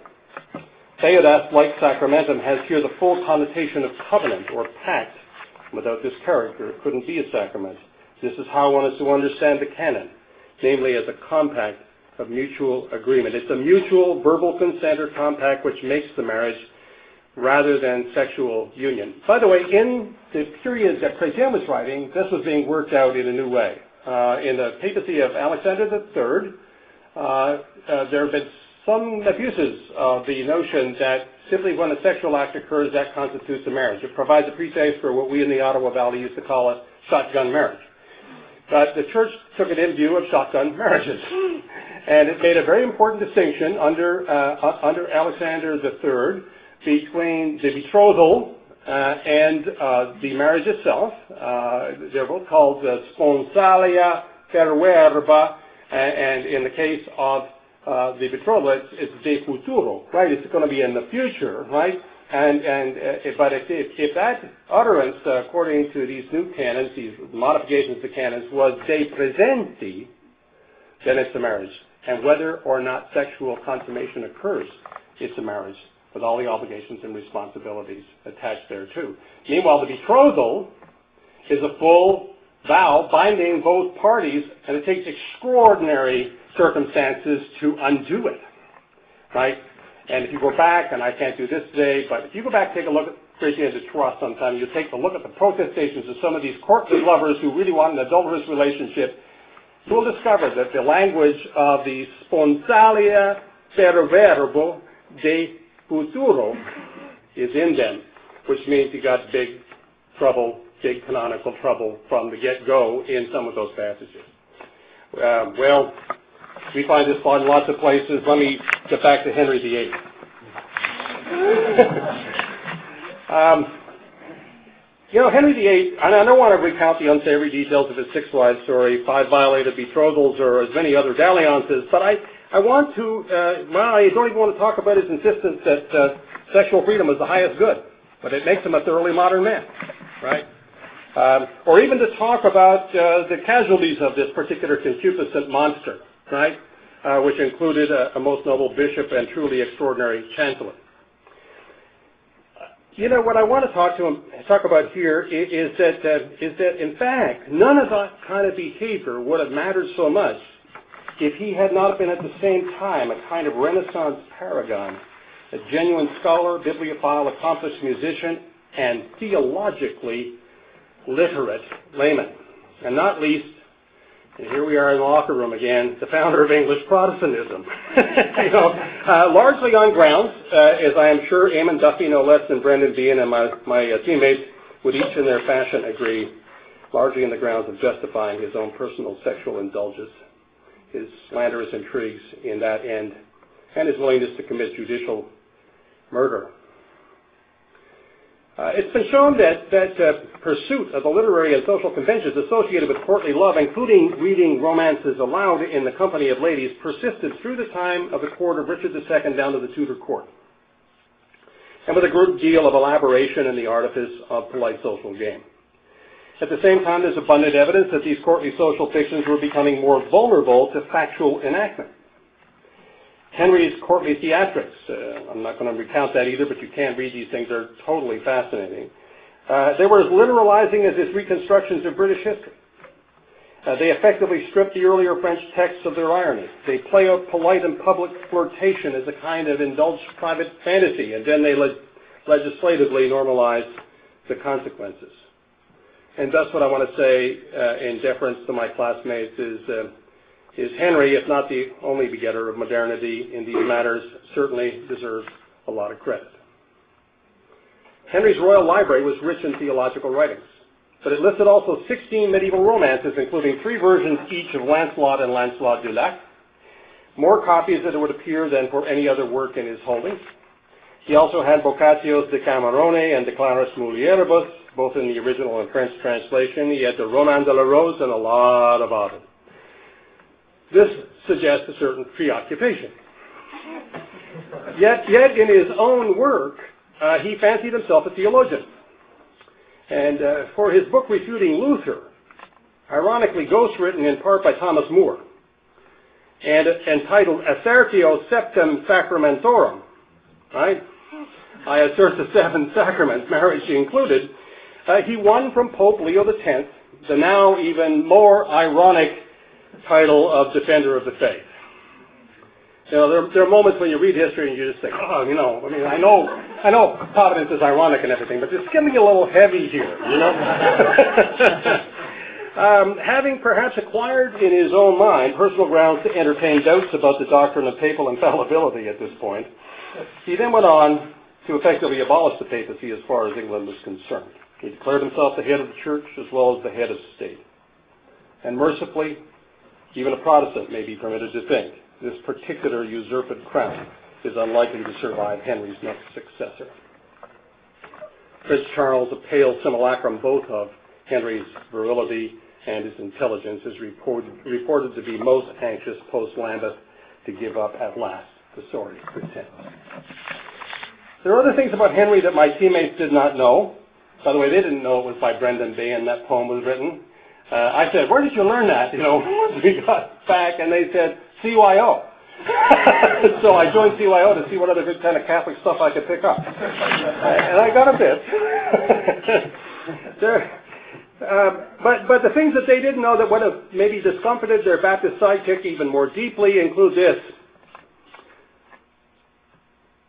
Feodas, like sacramentum, has here the full connotation of covenant or pact. Without this character, it couldn't be a sacrament. This is how one is to understand the canon, namely as a compact of mutual agreement. It's a mutual verbal consent or compact which makes the marriage rather than sexual union. By the way, in the period that Chrétien was writing, this was being worked out in a new way. Uh, in the papacy of Alexander the Third, uh, uh, there have been some abuses of the notion that simply when a sexual act occurs, that constitutes a marriage. It provides a pretext for what we in the Ottawa Valley used to call a shotgun marriage. But the church took it in view of shotgun marriages. And it made a very important distinction under, uh, under Alexander the Third between the betrothal uh, and uh, the marriage itself. Uh, they're both called uh, sponsalia per verba, and, and in the case of uh, the betrothal, it's, it's de futuro, right? It's going to be in the future, right? And, and uh, but if, if, if that utterance, uh, according to these new canons, these modifications to canons, was de presenti, then it's a marriage. And whether or not sexual consummation occurs, it's a marriage, with all the obligations and responsibilities attached thereto. Meanwhile, the betrothal is a full vow binding both parties, and it takes extraordinary circumstances to undo it, right? And if you go back, and I can't do this today, but if you go back, take a look at Christian de Troyes sometime, you take a look at the protestations of some of these courtly lovers who really want an adulterous relationship, you will discover that the language of the sponsalia per verbo de futuro is in them, which means you got big trouble, big canonical trouble from the get-go in some of those passages. Uh, well, we find this in lots of places. Let me get back to Henry the Eighth. um, you know, Henry the Eighth, and I don't want to recount the unsavory details of his six-wives story, five violated betrothals, or as many other dalliances, but I, I want to, uh, well, I don't even want to talk about his insistence that uh, sexual freedom is the highest good, but it makes him a thoroughly modern man, right? Um, or even to talk about uh, the casualties of this particular concupiscent monster, right, uh, which included a, a most noble bishop and truly extraordinary chancellor. You know, what I want to talk to him, talk about here is, is that uh, is that in fact none of that kind of behavior would have mattered so much if he had not been at the same time a kind of Renaissance paragon, a genuine scholar, bibliophile, accomplished musician, and theologically literate layman, and not least, and here we are in the locker room again, the founder of English Protestantism. you know, uh, largely on grounds, uh, as I am sure Eamon Duffy, no less than Brendan Behan and my, my uh, teammates would each in their fashion agree, largely on the grounds of justifying his own personal sexual indulgence, his slanderous intrigues in that end, and his willingness to commit judicial murder. Uh, it's been shown that, that uh, pursuit of the literary and social conventions associated with courtly love, including reading romances aloud in the company of ladies, persisted through the time of the court of Richard the Second down to the Tudor court, and with a good deal of elaboration in the artifice of polite social game. At the same time, there's abundant evidence that these courtly social fictions were becoming more vulnerable to factual enactment. Henry's courtly theatrics, uh, I'm not going to recount that either, but you can read these things. They're totally fascinating. Uh, they were as literalizing as his reconstructions of British history. Uh, they effectively stripped the earlier French texts of their irony. They play out polite and public flirtation as a kind of indulged private fantasy, and then they le- legislatively normalize the consequences. And thus what I want to say uh, in deference to my classmates is uh, is Henry, if not the only begetter of modernity in these matters, certainly deserves a lot of credit. Henry's royal library was rich in theological writings, but it listed also sixteen medieval romances, including three versions each of Lancelot and Lancelot du Lac, more copies than it would appear than for any other work in his holdings. He also had Boccaccio's De Camerone and De Claris Mulieribus, both in the original and French translation. He had the Roman de la Rose and a lot of others. This suggests a certain preoccupation. Yet, yet in his own work, uh, he fancied himself a theologian. And uh, for his book refuting Luther, ironically ghostwritten in part by Thomas More, and entitled Assertio Septem Sacramentorum, right? I assert the seven sacraments, marriage included. Uh, he won from Pope Leo the Tenth the now even more ironic title of Defender of the Faith. You know, there, there are moments when you read history and you just think, oh, you know, I mean, I know, I know Providence is ironic and everything, but it's getting a little heavy here, you know? um, having perhaps acquired in his own mind personal grounds to entertain doubts about the doctrine of papal infallibility at this point, he then went on to effectively abolish the papacy as far as England was concerned. He declared himself the head of the church as well as the head of state. And mercifully, even a Protestant may be permitted to think this particular usurped crown is unlikely to survive Henry's next successor. Prince Charles, a pale simulacrum both of Henry's virility and his intelligence, is reported, reported to be most anxious post-Lambeth to give up at last the sorry pretense. There are other things about Henry that my teammates did not know. By the way, they didn't know it was by Brendan Behan that poem was written. Uh, I said, where did you learn that? You know, once we got back, and they said, C Y O. So I joined C Y O to see what other good kind of Catholic stuff I could pick up. Uh, and I got a bit. there, uh, but, but the things that they didn't know that would have maybe discomfited their Baptist sidekick even more deeply include this.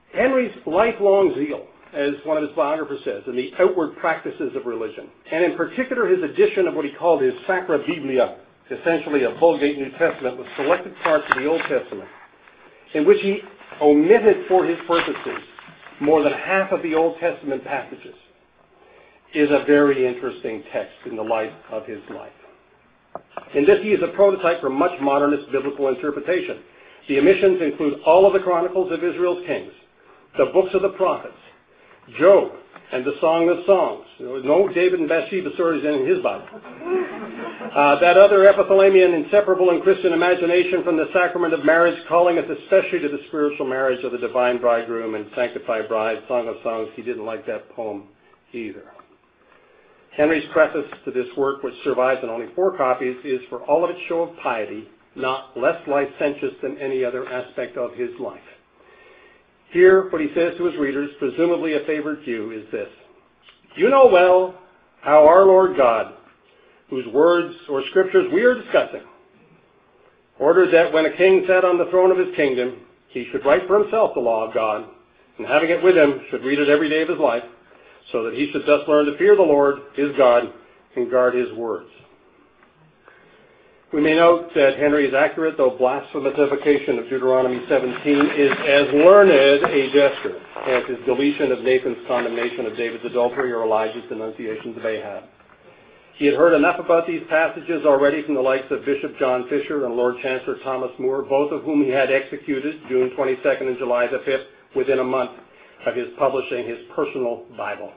Henry's lifelong zeal, as one of his biographers says, in the outward practices of religion, and in particular his addition of what he called his Sacra Biblia, essentially a Vulgate New Testament with selected parts of the Old Testament, in which he omitted for his purposes more than half of the Old Testament passages, is a very interesting text in the light of his life. In this, he is a prototype for much modernist biblical interpretation. The omissions include all of the Chronicles of Israel's kings, the books of the prophets, Job, and the Song of Songs. There was no David and Bathsheba stories in his Bible. Uh, that other epithalamion inseparable in Christian imagination from the sacrament of marriage, calling us especially to the spiritual marriage of the divine bridegroom and sanctified bride, Song of Songs. He didn't like that poem either. Henry's preface to this work, which survives in only four copies, is for all of its show of piety, not less licentious than any other aspect of his life. Here, what he says to his readers, presumably a favorite few, is this: "You know well how our Lord God, whose words or scriptures we are discussing, ordered that when a king sat on the throne of his kingdom, he should write for himself the law of God, and having it with him, should read it every day of his life, so that he should thus learn to fear the Lord, his God, and guard his words." We may note that Henry's accurate, though blasphemous, evocation of Deuteronomy seventeen is as learned a gesture as his deletion of Nathan's condemnation of David's adultery or Elijah's denunciations of Ahab. He had heard enough about these passages already from the likes of Bishop John Fisher and Lord Chancellor Thomas More, both of whom he had executed June twenty-second and July the fifth within a month of his publishing his personal Bible.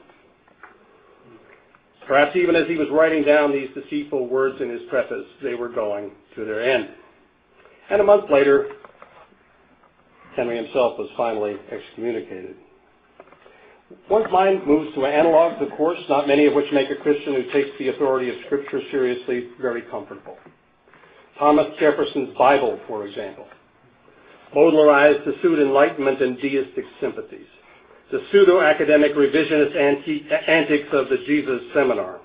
Perhaps even as he was writing down these deceitful words in his preface, they were going to their end. And a month later, Henry himself was finally excommunicated. One's mind moves to analogs, of course, not many of which make a Christian who takes the authority of Scripture seriously very comfortable. Thomas Jefferson's Bible, for example, modularized to suit Enlightenment and deistic sympathies. The pseudo-academic revisionist anti- antics of the Jesus Seminar.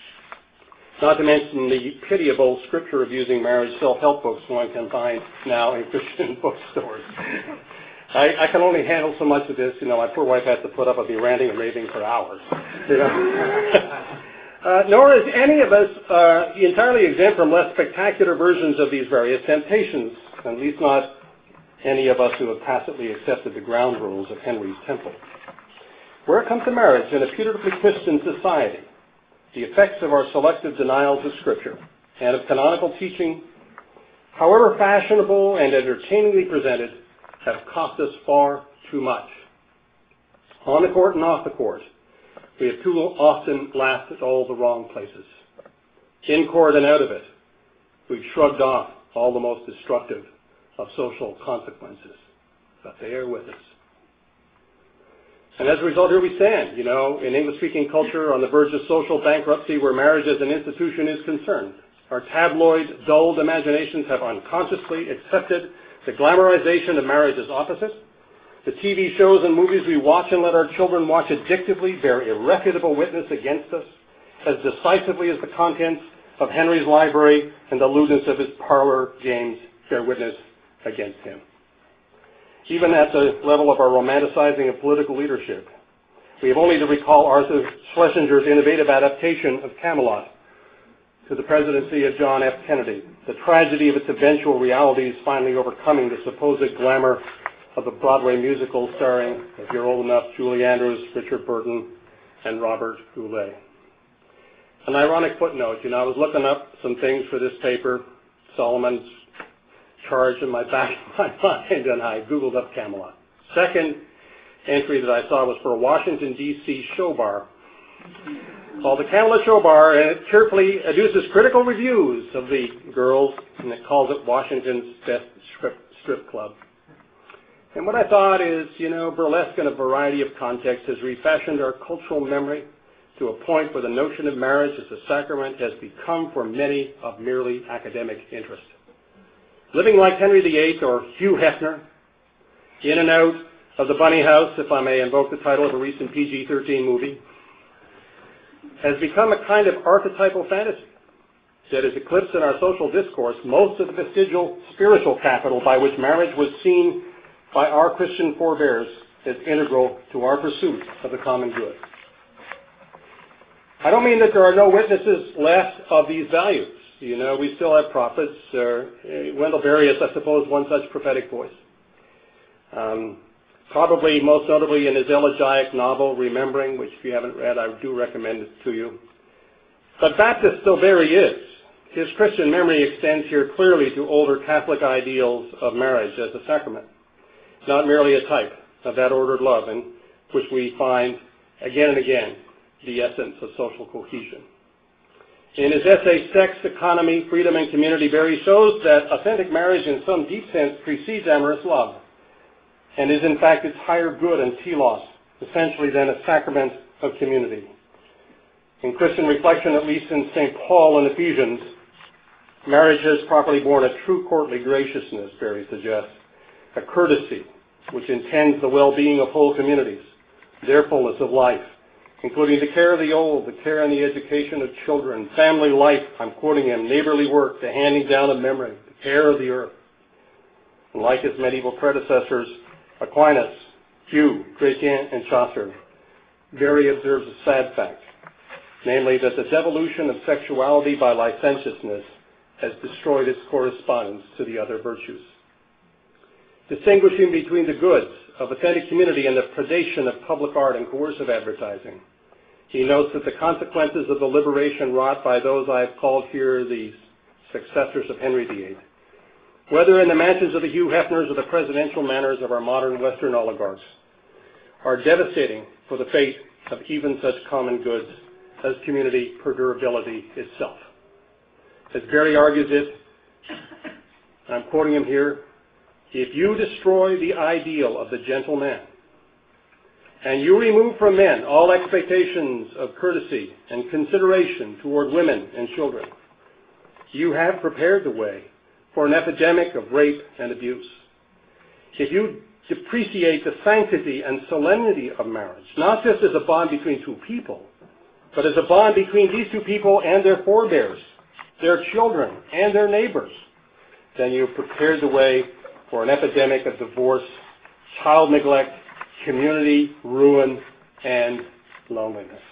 Not to mention the pitiable scripture-abusing marriage self-help books one can find now in Christian bookstores. I, I can only handle so much of this. You know, my poor wife has to put up with me ranting and raving for hours. You know? uh, nor is any of us uh, entirely exempt from less spectacular versions of these various temptations, at least not any of us who have tacitly accepted the ground rules of Henry's temple. Where it comes to marriage in a putatively Christian society, the effects of our selective denials of Scripture and of canonical teaching, however fashionable and entertainingly presented, have cost us far too much. On the court and off the court, we have too often laughed at all the wrong places. In court and out of it, we've shrugged off all the most destructive of social consequences, but they are with us. And as a result, here we stand, you know, in English-speaking culture on the verge of social bankruptcy where marriage as an institution is concerned. Our tabloid, dulled imaginations have unconsciously accepted the glamorization of marriage as opposite. The T V shows and movies we watch and let our children watch addictively bear irrefutable witness against us, as decisively as the contents of Henry's library and the lewdness of his parlor games bear witness against him. Even at the level of our romanticizing of political leadership, we have only to recall Arthur Schlesinger's innovative adaptation of Camelot to the presidency of John F. Kennedy, the tragedy of its eventual realities finally overcoming the supposed glamour of the Broadway musical starring, if you're old enough, Julie Andrews, Richard Burton, and Robert Goulet. An ironic footnote, you know, I was looking up some things for this paper, Solomon's charge in my back of my mind, and I Googled up Camelot. Second entry that I saw was for a Washington, D C show bar called the Camelot Show Bar, and it cheerfully adduces critical reviews of the girls, and it calls it Washington's best strip, strip club. And what I thought is, you know, burlesque in a variety of contexts has refashioned our cultural memory to a point where the notion of marriage as a sacrament has become for many of merely academic interest. Living like Henry the Eighth or Hugh Hefner, in and out of the bunny house, if I may invoke the title of a recent P G thirteen movie, has become a kind of archetypal fantasy that has eclipsed in our social discourse most of the vestigial spiritual capital by which marriage was seen by our Christian forebears is integral to our pursuit of the common good. I don't mean that there are no witnesses left of these values. You know, we still have prophets. Uh, Wendell Berry is, I suppose, one such prophetic voice. Um, probably most notably in his elegiac novel, Remembering, which if you haven't read, I do recommend it to you. But Baptist still Berry is. His Christian memory extends here clearly to older Catholic ideals of marriage as a sacrament, not merely a type of that ordered love in which we find again and again the essence of social cohesion. In his essay, Sex, Economy, Freedom, and Community, Berry shows that authentic marriage in some deep sense precedes amorous love and is in fact its higher good and telos, essentially then a sacrament of community. In Christian reflection, at least in Saint Paul and Ephesians, marriage has properly borne a true courtly graciousness, Berry suggests, a courtesy which intends the well-being of whole communities, their fullness of life, including the care of the old, the care and the education of children, family life, I'm quoting him, neighborly work, the handing down of memory, the care of the earth. And like his medieval predecessors, Aquinas, Hugh, Chrétien, and Chaucer, Berry observes a sad fact, namely that the devolution of sexuality by licentiousness has destroyed its correspondence to the other virtues. Distinguishing between the goods of authentic community and the predation of public art and coercive advertising, he notes that the consequences of the liberation wrought by those I have called here the successors of Henry the Eighth, whether in the mansions of the Hugh Hefners or the presidential manners of our modern Western oligarchs, are devastating for the fate of even such common goods as community perdurability itself. As Berry argues it, and I'm quoting him here, if you destroy the ideal of the gentle man, and you remove from men all expectations of courtesy and consideration toward women and children, you have prepared the way for an epidemic of rape and abuse. If you depreciate the sanctity and solemnity of marriage, not just as a bond between two people, but as a bond between these two people and their forebears, their children, and their neighbors, then you have prepared the way for an epidemic of divorce, child neglect, community ruin, and loneliness.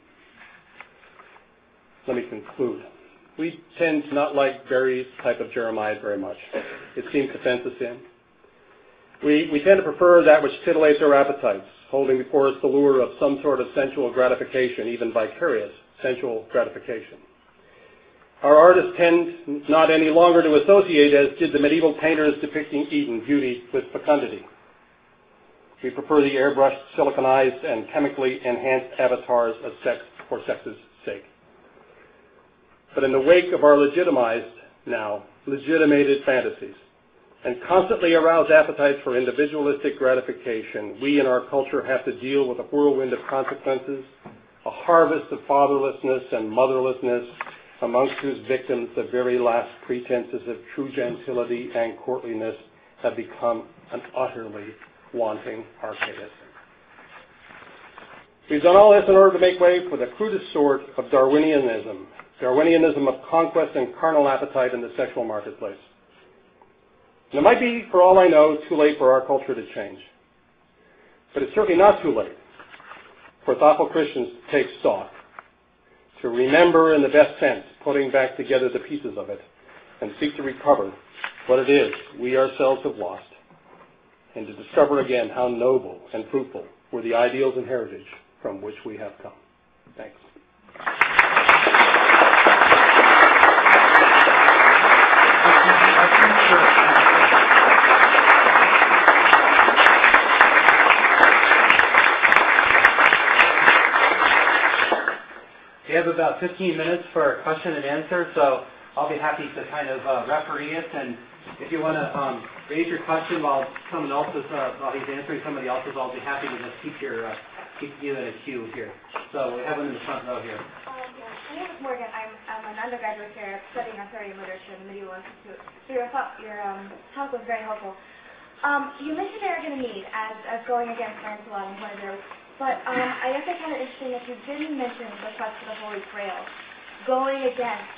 Let me conclude. We tend to not like Berry's type of Jeremiah very much. It seems to fence us in. We, we tend to prefer that which titillates our appetites, holding before us the lure of some sort of sensual gratification, even vicarious sensual gratification. Our artists tend not any longer to associate, as did the medieval painters depicting Eden, beauty with fecundity. We prefer the airbrushed, siliconized, and chemically enhanced avatars of sex for sex's sake. But in the wake of our legitimized, now, legitimated fantasies, and constantly aroused appetites for individualistic gratification, we in our culture have to deal with a whirlwind of consequences, a harvest of fatherlessness and motherlessness, amongst whose victims the very last pretenses of true gentility and courtliness have become an utterly wanting archaism. We've done all this in order to make way for the crudest sort of Darwinianism, Darwinianism of conquest and carnal appetite in the sexual marketplace. And it might be, for all I know, too late for our culture to change. But it's certainly not too late for thoughtful Christians to take stock, to remember in the best sense, putting back together the pieces of it, and seek to recover what it is we ourselves have lost, and to discover again how noble and fruitful were the ideals and heritage from which we have come. Thanks. We have about fifteen minutes for a question and answer, so I'll be happy to kind of uh, referee it. And if you want to um, raise your question while someone else is, uh, while he's answering somebody else's, I'll be happy to just keep your uh, keep you in a queue here. So we have one in the front row here. Um, yeah. My name is Morgan. I'm, I'm an undergraduate here studying Arthurian literature in the Medieval Institute. So your thought, your um, talk was very helpful. Um, you mentioned arrogant and need as as going against Lancelot and Guinevere. But um, I guess I find it interesting that you didn't mention the quest for the Holy Grail, going against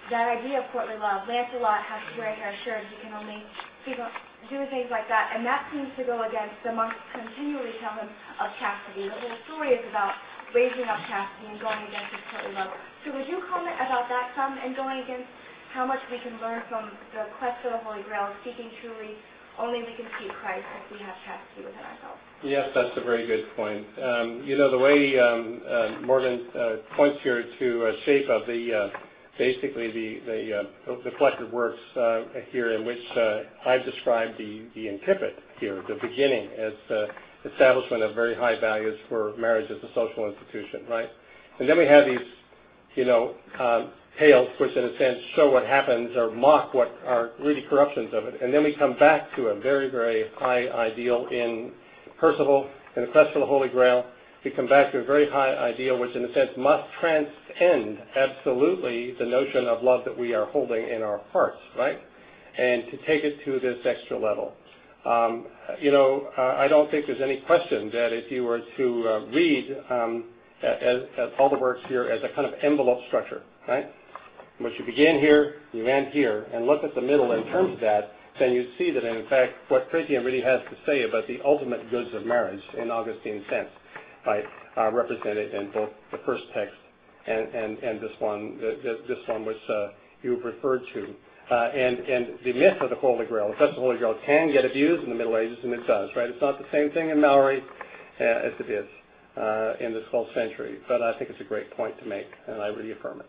that idea of courtly love. Lancelot has to wear hair shirt. He can only speak, do things like that. And that seems to go against the monks continually tell him of chastity. The whole story is about raising up chastity and going against his courtly love. So would you comment about that some and going against how much we can learn from the quest for the Holy Grail, seeking truly only we can see Christ if we have chastity within ourselves? Yes, that's a very good point. Um, you know, the way um, uh, Morgan uh, points here to a shape of the, uh, basically the, the, uh, the collected works uh, here in which uh, I've described the, the incipit here, the beginning, as uh, establishment of very high values for marriage as a social institution, right? And then we have these, you know, um, tales which in a sense show what happens or mock what are really corruptions of it. And then we come back to a very, very high ideal in Percival, in the quest for the Holy Grail. We come back to a very high ideal which in a sense must transcend absolutely the notion of love that we are holding in our hearts, right? And to take it to this extra level. Um, you know, uh, I don't think there's any question that if you were to uh, read um, as, as all the works here as a kind of envelope structure, right? But you begin here, you end here, and look at the middle in terms of that, then you see that in fact what Chrétien really has to say about the ultimate goods of marriage in Augustine's sense, right, are represented in both the first text and, and, and this one, the, this one which uh, you've referred to. Uh, and, and the myth of the Holy Grail, the quest of the Holy Grail, can get abused in the Middle Ages, and it does, right? It's not the same thing in Mallory uh, as it is uh, in the twelfth century, but I think it's a great point to make, and I really affirm it.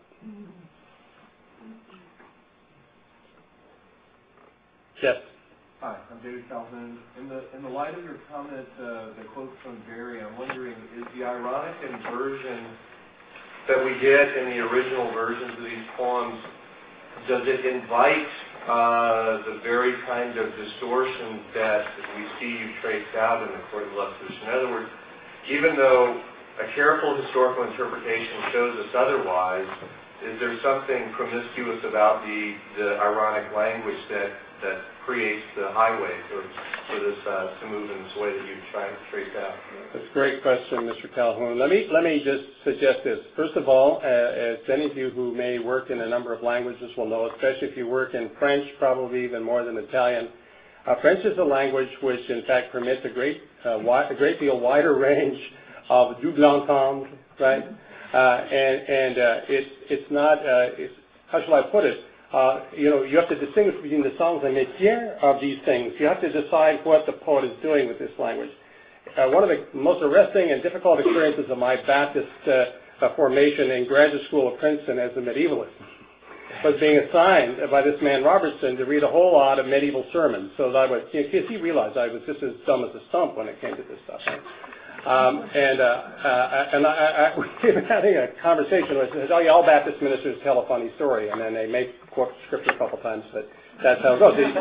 Yes. Hi, I'm David Calhoun. In the in the light of your comment, uh, the quote from Barry, I'm wondering, is the ironic inversion that we get in the original versions of these poems, does it invite uh, the very kind of distortion that we see you traced out in the Court of Love tradition? In other words, even though a careful historical interpretation shows us otherwise, is there something promiscuous about the, the ironic language that, that creates the highway for, for this uh, to move in this way that you try to trace out? That's a great question, Mister Calhoun. Let me, let me just suggest this. First of all, uh, as any of you who may work in a number of languages will know, especially if you work in French, probably even more than Italian, uh, French is a language which in fact permits a great, uh, wi a great deal wider range of double entendre, right? Uh, and and uh, it's, it's not, uh, it's, how shall I put it? Uh, you know, you have to distinguish between the sens and métiers of these things. You have to decide what the poet is doing with this language. Uh, one of the most arresting and difficult experiences of my Baptist uh, uh, formation in graduate school at Princeton as a medievalist was being assigned by this man Robertson to read a whole lot of medieval sermons. So that I would, you know, because he realized I was just as dumb as a stump when it came to this stuff. Right? Um, and uh, uh, and I, I, we were having a conversation with, oh yeah, all Baptist ministers tell a funny story, and then they may quote scripture a couple times, but that's how it goes. He,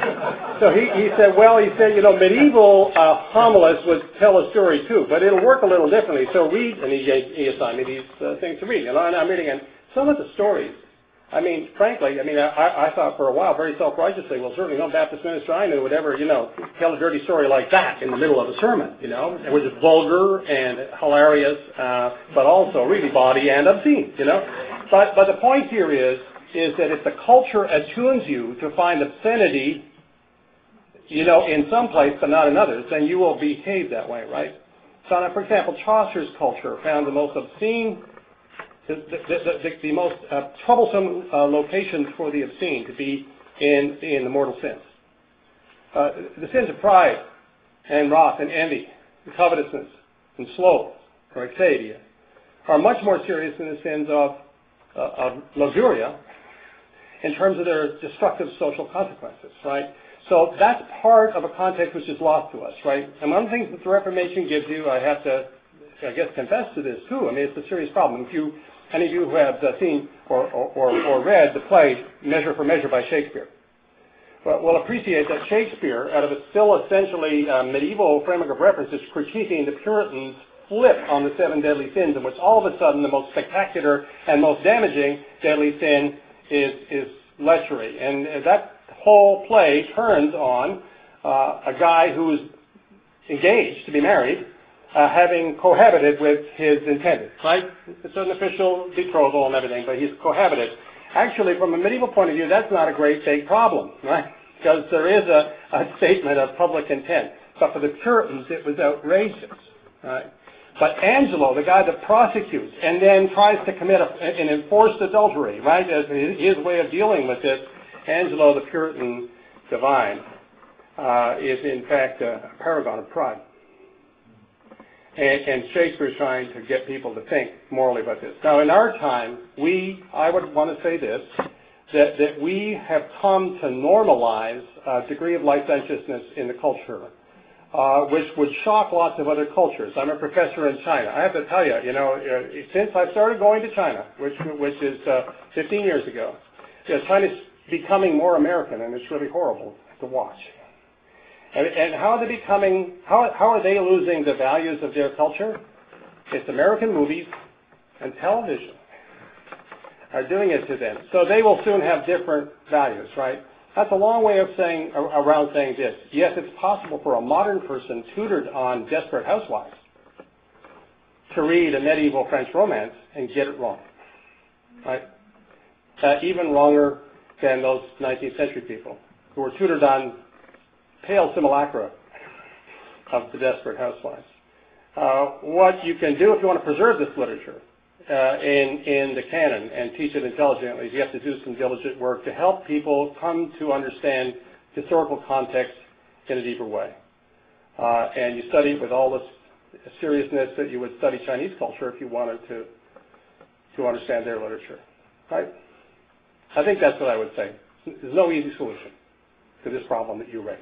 so he, he said, well, he said, you know, medieval uh, homilists would tell a story too, but it'll work a little differently. So read, and he, he assigned me these uh, things to read, and I'm reading, and some of the stories, I mean, frankly, I mean, I, I thought for a while very self-righteously, well, certainly no Baptist minister I knew would ever, you know, tell a dirty story like that in the middle of a sermon, you know, which is vulgar and hilarious, uh, but also really bawdy and obscene, you know. But, but the point here is, is that if the culture attunes you to find obscenity, you know, in some place but not in others, then you will behave that way, right? So, now, for example, Chaucer's culture found the most obscene The, the, the, the most uh, troublesome uh, locations for the obscene to be in, in the mortal sins. Uh, the sins of pride and wrath and envy and covetousness and sloth or exadia are much more serious than the sins of, uh, of luxuria in terms of their destructive social consequences, right? So that's part of a context which is lost to us, right? And one of the things that the Reformation gives you, I have to, I guess, confess to this too. I mean, it's a serious problem. If you Any of you who have uh, seen or, or, or read the play Measure for Measure by Shakespeare well, will appreciate that Shakespeare, out of a still essentially uh, medieval framework of reference, is critiquing the Puritans' flip on the seven deadly sins, in which all of a sudden the most spectacular and most damaging deadly sin is, is lechery. And that whole play turns on uh, a guy who is engaged to be married, Uh, having cohabited with his intended, right? It's an official betrothal and everything, but he's cohabited. Actually, from a medieval point of view, that's not a great big problem, right? Because there is a, a statement of public intent. But for the Puritans, it was outrageous, right? But Angelo, the guy that prosecutes and then tries to commit a, an enforced adultery, right, as his way of dealing with this, Angelo, the Puritan divine, uh, is in fact a paragon of pride. And, and Shakespeare's trying to get people to think morally about this. Now, in our time, we, I would want to say this, that, that we have come to normalize a degree of licentiousness in the culture, uh, which would shock lots of other cultures. I'm a professor in China. I have to tell you, you know, since I started going to China, which, which is uh, fifteen years ago, you know, China's becoming more American, and it's really horrible to watch. And, and how are they becoming, how, how are they losing the values of their culture? It's American movies and television are doing it to them. So they will soon have different values, right? That's a long way of saying, around saying this. Yes, it's possible for a modern person tutored on Desperate Housewives to read a medieval French romance and get it wrong, right? Uh, even wronger than those nineteenth century people who were tutored on pale simulacra of the Desperate Housewives. Uh, what you can do if you want to preserve this literature uh, in, in the canon and teach it intelligently is you have to do some diligent work to help people come to understand historical context in a deeper way. Uh, and you study it with all the seriousness that you would study Chinese culture if you wanted to, to understand their literature. Right? I think that's what I would say. There's no easy solution to this problem that you raised.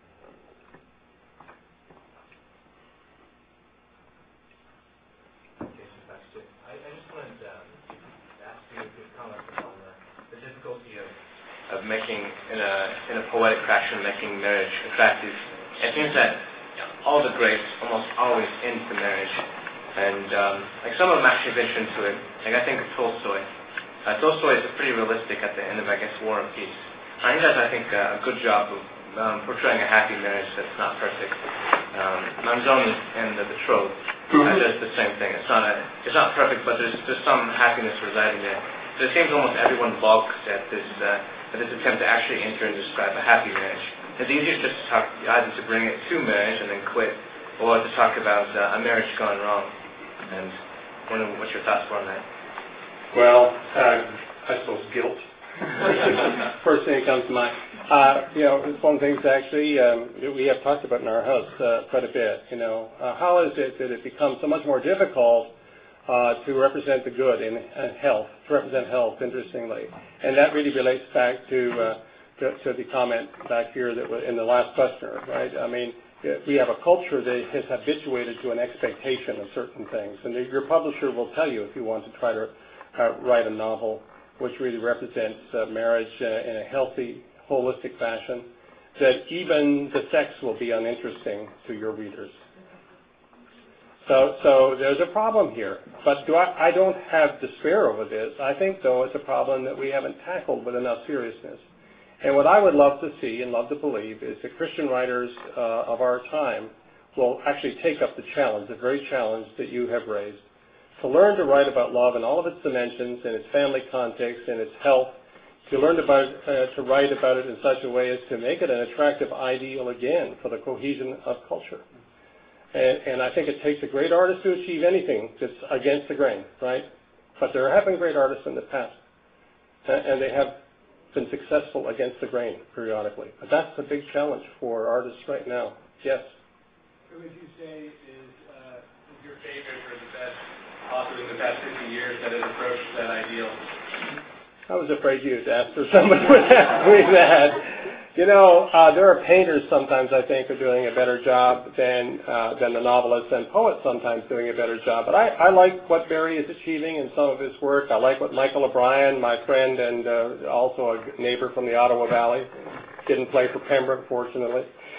Of making, in a, in a poetic fashion, making marriage attractive. It seems that all the greats almost always end the marriage. And um, like some of them actually venture into it. Like I think of Tolstoy. Uh, Tolstoy is pretty realistic at the end of, I guess, War and Peace. Uh, he does, I think, uh, a good job of um, portraying a happy marriage that's not perfect. Um, Manzoni and the Betrothed uh, does the same thing. It's not a, it's not perfect, but there's there's some happiness residing there. So it seems almost everyone balks at this. Uh, this attempt to actually enter and describe a happy marriage. It's easier just to talk, either to bring it to marriage and then quit, or to talk about uh, a marriage gone wrong. And I wonder what your thoughts were on that. Well, uh, I suppose guilt. First thing that comes to mind. Uh, you know, it's one of the things actually um, that we have talked about in our house uh, quite a bit. You know, uh, how is it that it becomes so much more difficult Uh, to represent the good in, in health, to represent health, interestingly. And that really relates back to, uh, to, to the comment back here that was in the last questioner, right? I mean, we have a culture that has habituated to an expectation of certain things. And the, your publisher will tell you if you want to try to uh, write a novel which really represents uh, marriage uh, in a healthy, holistic fashion, that even the sex will be uninteresting to your readers. So, so there's a problem here. But do I, I don't have despair over this. I think, though, it's a problem that we haven't tackled with enough seriousness. And what I would love to see and love to believe is that Christian writers uh, of our time will actually take up the challenge, the very challenge that you have raised, to learn to write about love in all of its dimensions, in its family context, in its health, to learn about, uh, to write about it in such a way as to make it an attractive ideal again for the cohesion of culture. And, and I think it takes a great artist to achieve anything that's against the grain, right? But there have been great artists in the past, and they have been successful against the grain periodically. But that's the big challenge for artists right now. Yes? Who would you say is, uh, is your favorite or the best author in the past fifty years that has approached that ideal? I was afraid you'd ask for somebody would ask me that. You know, uh, there are painters sometimes I think are doing a better job than uh, than the novelists, and poets sometimes doing a better job. But I, I like what Barry is achieving in some of his work. I like what Michael O'Brien, my friend and uh, also a neighbor from the Ottawa Valley, didn't play for Pembroke, fortunately,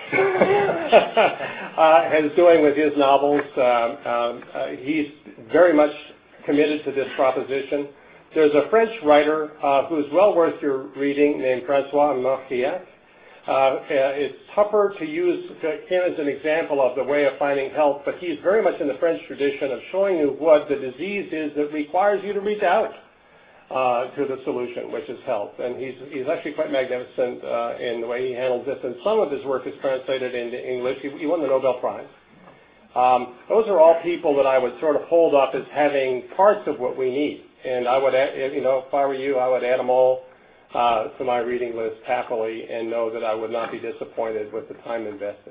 uh, is doing with his novels. Um, um, uh, he's very much committed to this proposition. There's a French writer uh, who's well worth your reading named Francois Mauriac. Uh, it's tougher to use him as an example of the way of finding health, but he's very much in the French tradition of showing you what the disease is that requires you to reach out. uh, to the solution, which is health. And he's, he's actually quite magnificent uh, in the way he handles this. And some of his work is translated into English. He, he won the Nobel Prize. Um, those are all people that I would sort of hold up as having parts of what we need. And I would, add, you know, if I were you, I would add them all uh, to my reading list happily and know that I would not be disappointed with the time invested.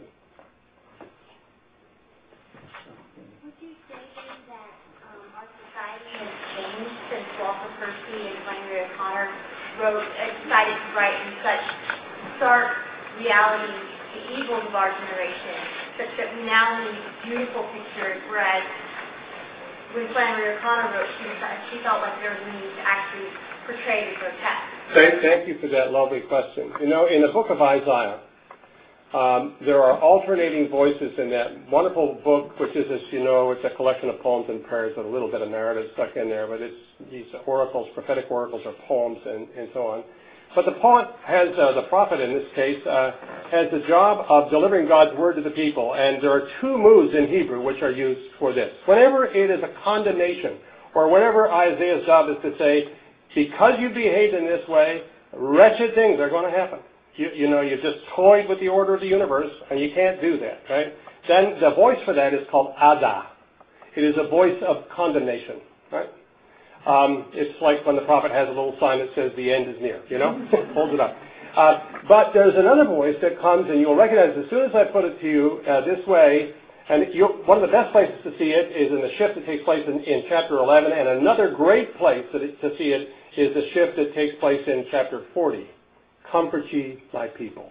Would you say that um, our society has changed since Walter Percy and Flannery O'Connor wrote, decided to write in such stark reality the evils of our generation, such that we now need beautiful pictures, whereas when Flannery O'Connor wrote, she, she felt like there was a need to actually portray the grotesque. Thank, thank you for that lovely question. You know, in the book of Isaiah, um, there are alternating voices in that wonderful book, which is, as you know, it's a collection of poems and prayers with a little bit of narrative stuck in there, but it's these oracles, prophetic oracles or poems and, and so on. But the poet has, uh, the prophet in this case, uh, has the job of delivering God's word to the people. And there are two moods in Hebrew which are used for this. Whenever it is a condemnation, or whenever Isaiah's job is to say, because you behaved in this way, wretched things are going to happen. You, you know, you just toyed with the order of the universe, and you can't do that, right? Then the voice for that is called Ada. It is a voice of condemnation, right? Um, it's like when the prophet has a little sign that says the end is near, you know, holds it up. Uh, but there's another voice that comes, and you'll recognize as soon as I put it to you uh, this way, and you'll, one of the best places to see it is in the shift that takes place in, in chapter eleven, and another great place that it, to see it is the shift that takes place in chapter forty. Comfort ye my people.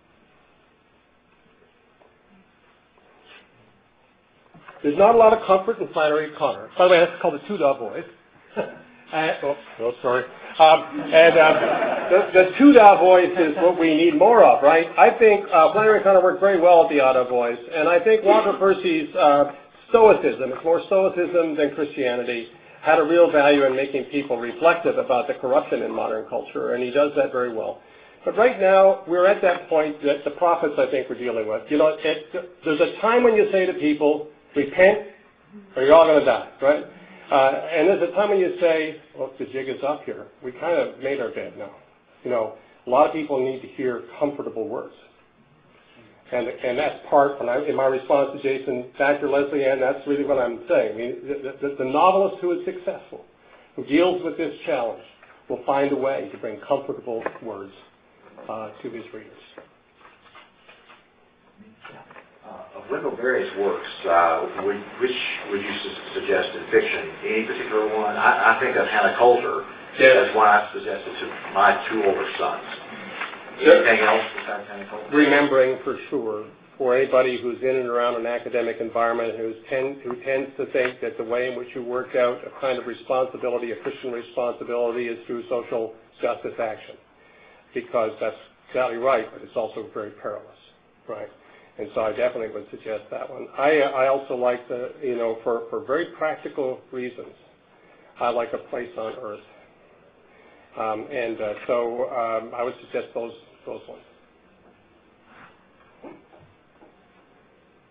There's not a lot of comfort in Flannery O'Connor. By the way, that's called the two-dog voice. and, oh, oh, sorry. Um, and uh, the, the two-dog voice is what we need more of, right? I think uh, Flannery O'Connor worked very well at the Ada voice, and I think Walter Percy's uh, stoicism, it's more stoicism than Christianity, had a real value in making people reflective about the corruption in modern culture, and he does that very well. But right now, we're at that point that the prophets, I think, we're dealing with. You know, it, there's a time when you say to people, repent, or you're all going to die, right? Uh, and there's a time when you say, look, the jig is up here. We kind of made our bed now. You know, a lot of people need to hear comfortable words. And, and that's part, when I, in my response to Jason, Doctor Leslie Ann, that's really what I'm saying. I mean, the, the, the novelist who is successful, who deals with this challenge, will find a way to bring comfortable words uh, to his readers. Uh, of Wendell Berry's works, uh, would, which would you su suggest in fiction? Any particular one? I, I think of Hannah Coulter Yeah. as one I've suggested to my two older sons. Sure. Anything else besides Hannah Coulter? Remembering for sure, for anybody who's in and around an academic environment who's tend, who tends to think that the way in which you work out a kind of responsibility, a Christian responsibility, is through social justice action. Because that's exactly right, but it's also very perilous, right? And so I definitely would suggest that one. I, I also like the, you know, for, for very practical reasons, I like A Place on Earth. Um, and uh, so um, I would suggest those, those ones.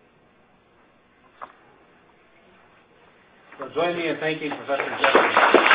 So join me in thanking Professor Jeffrey.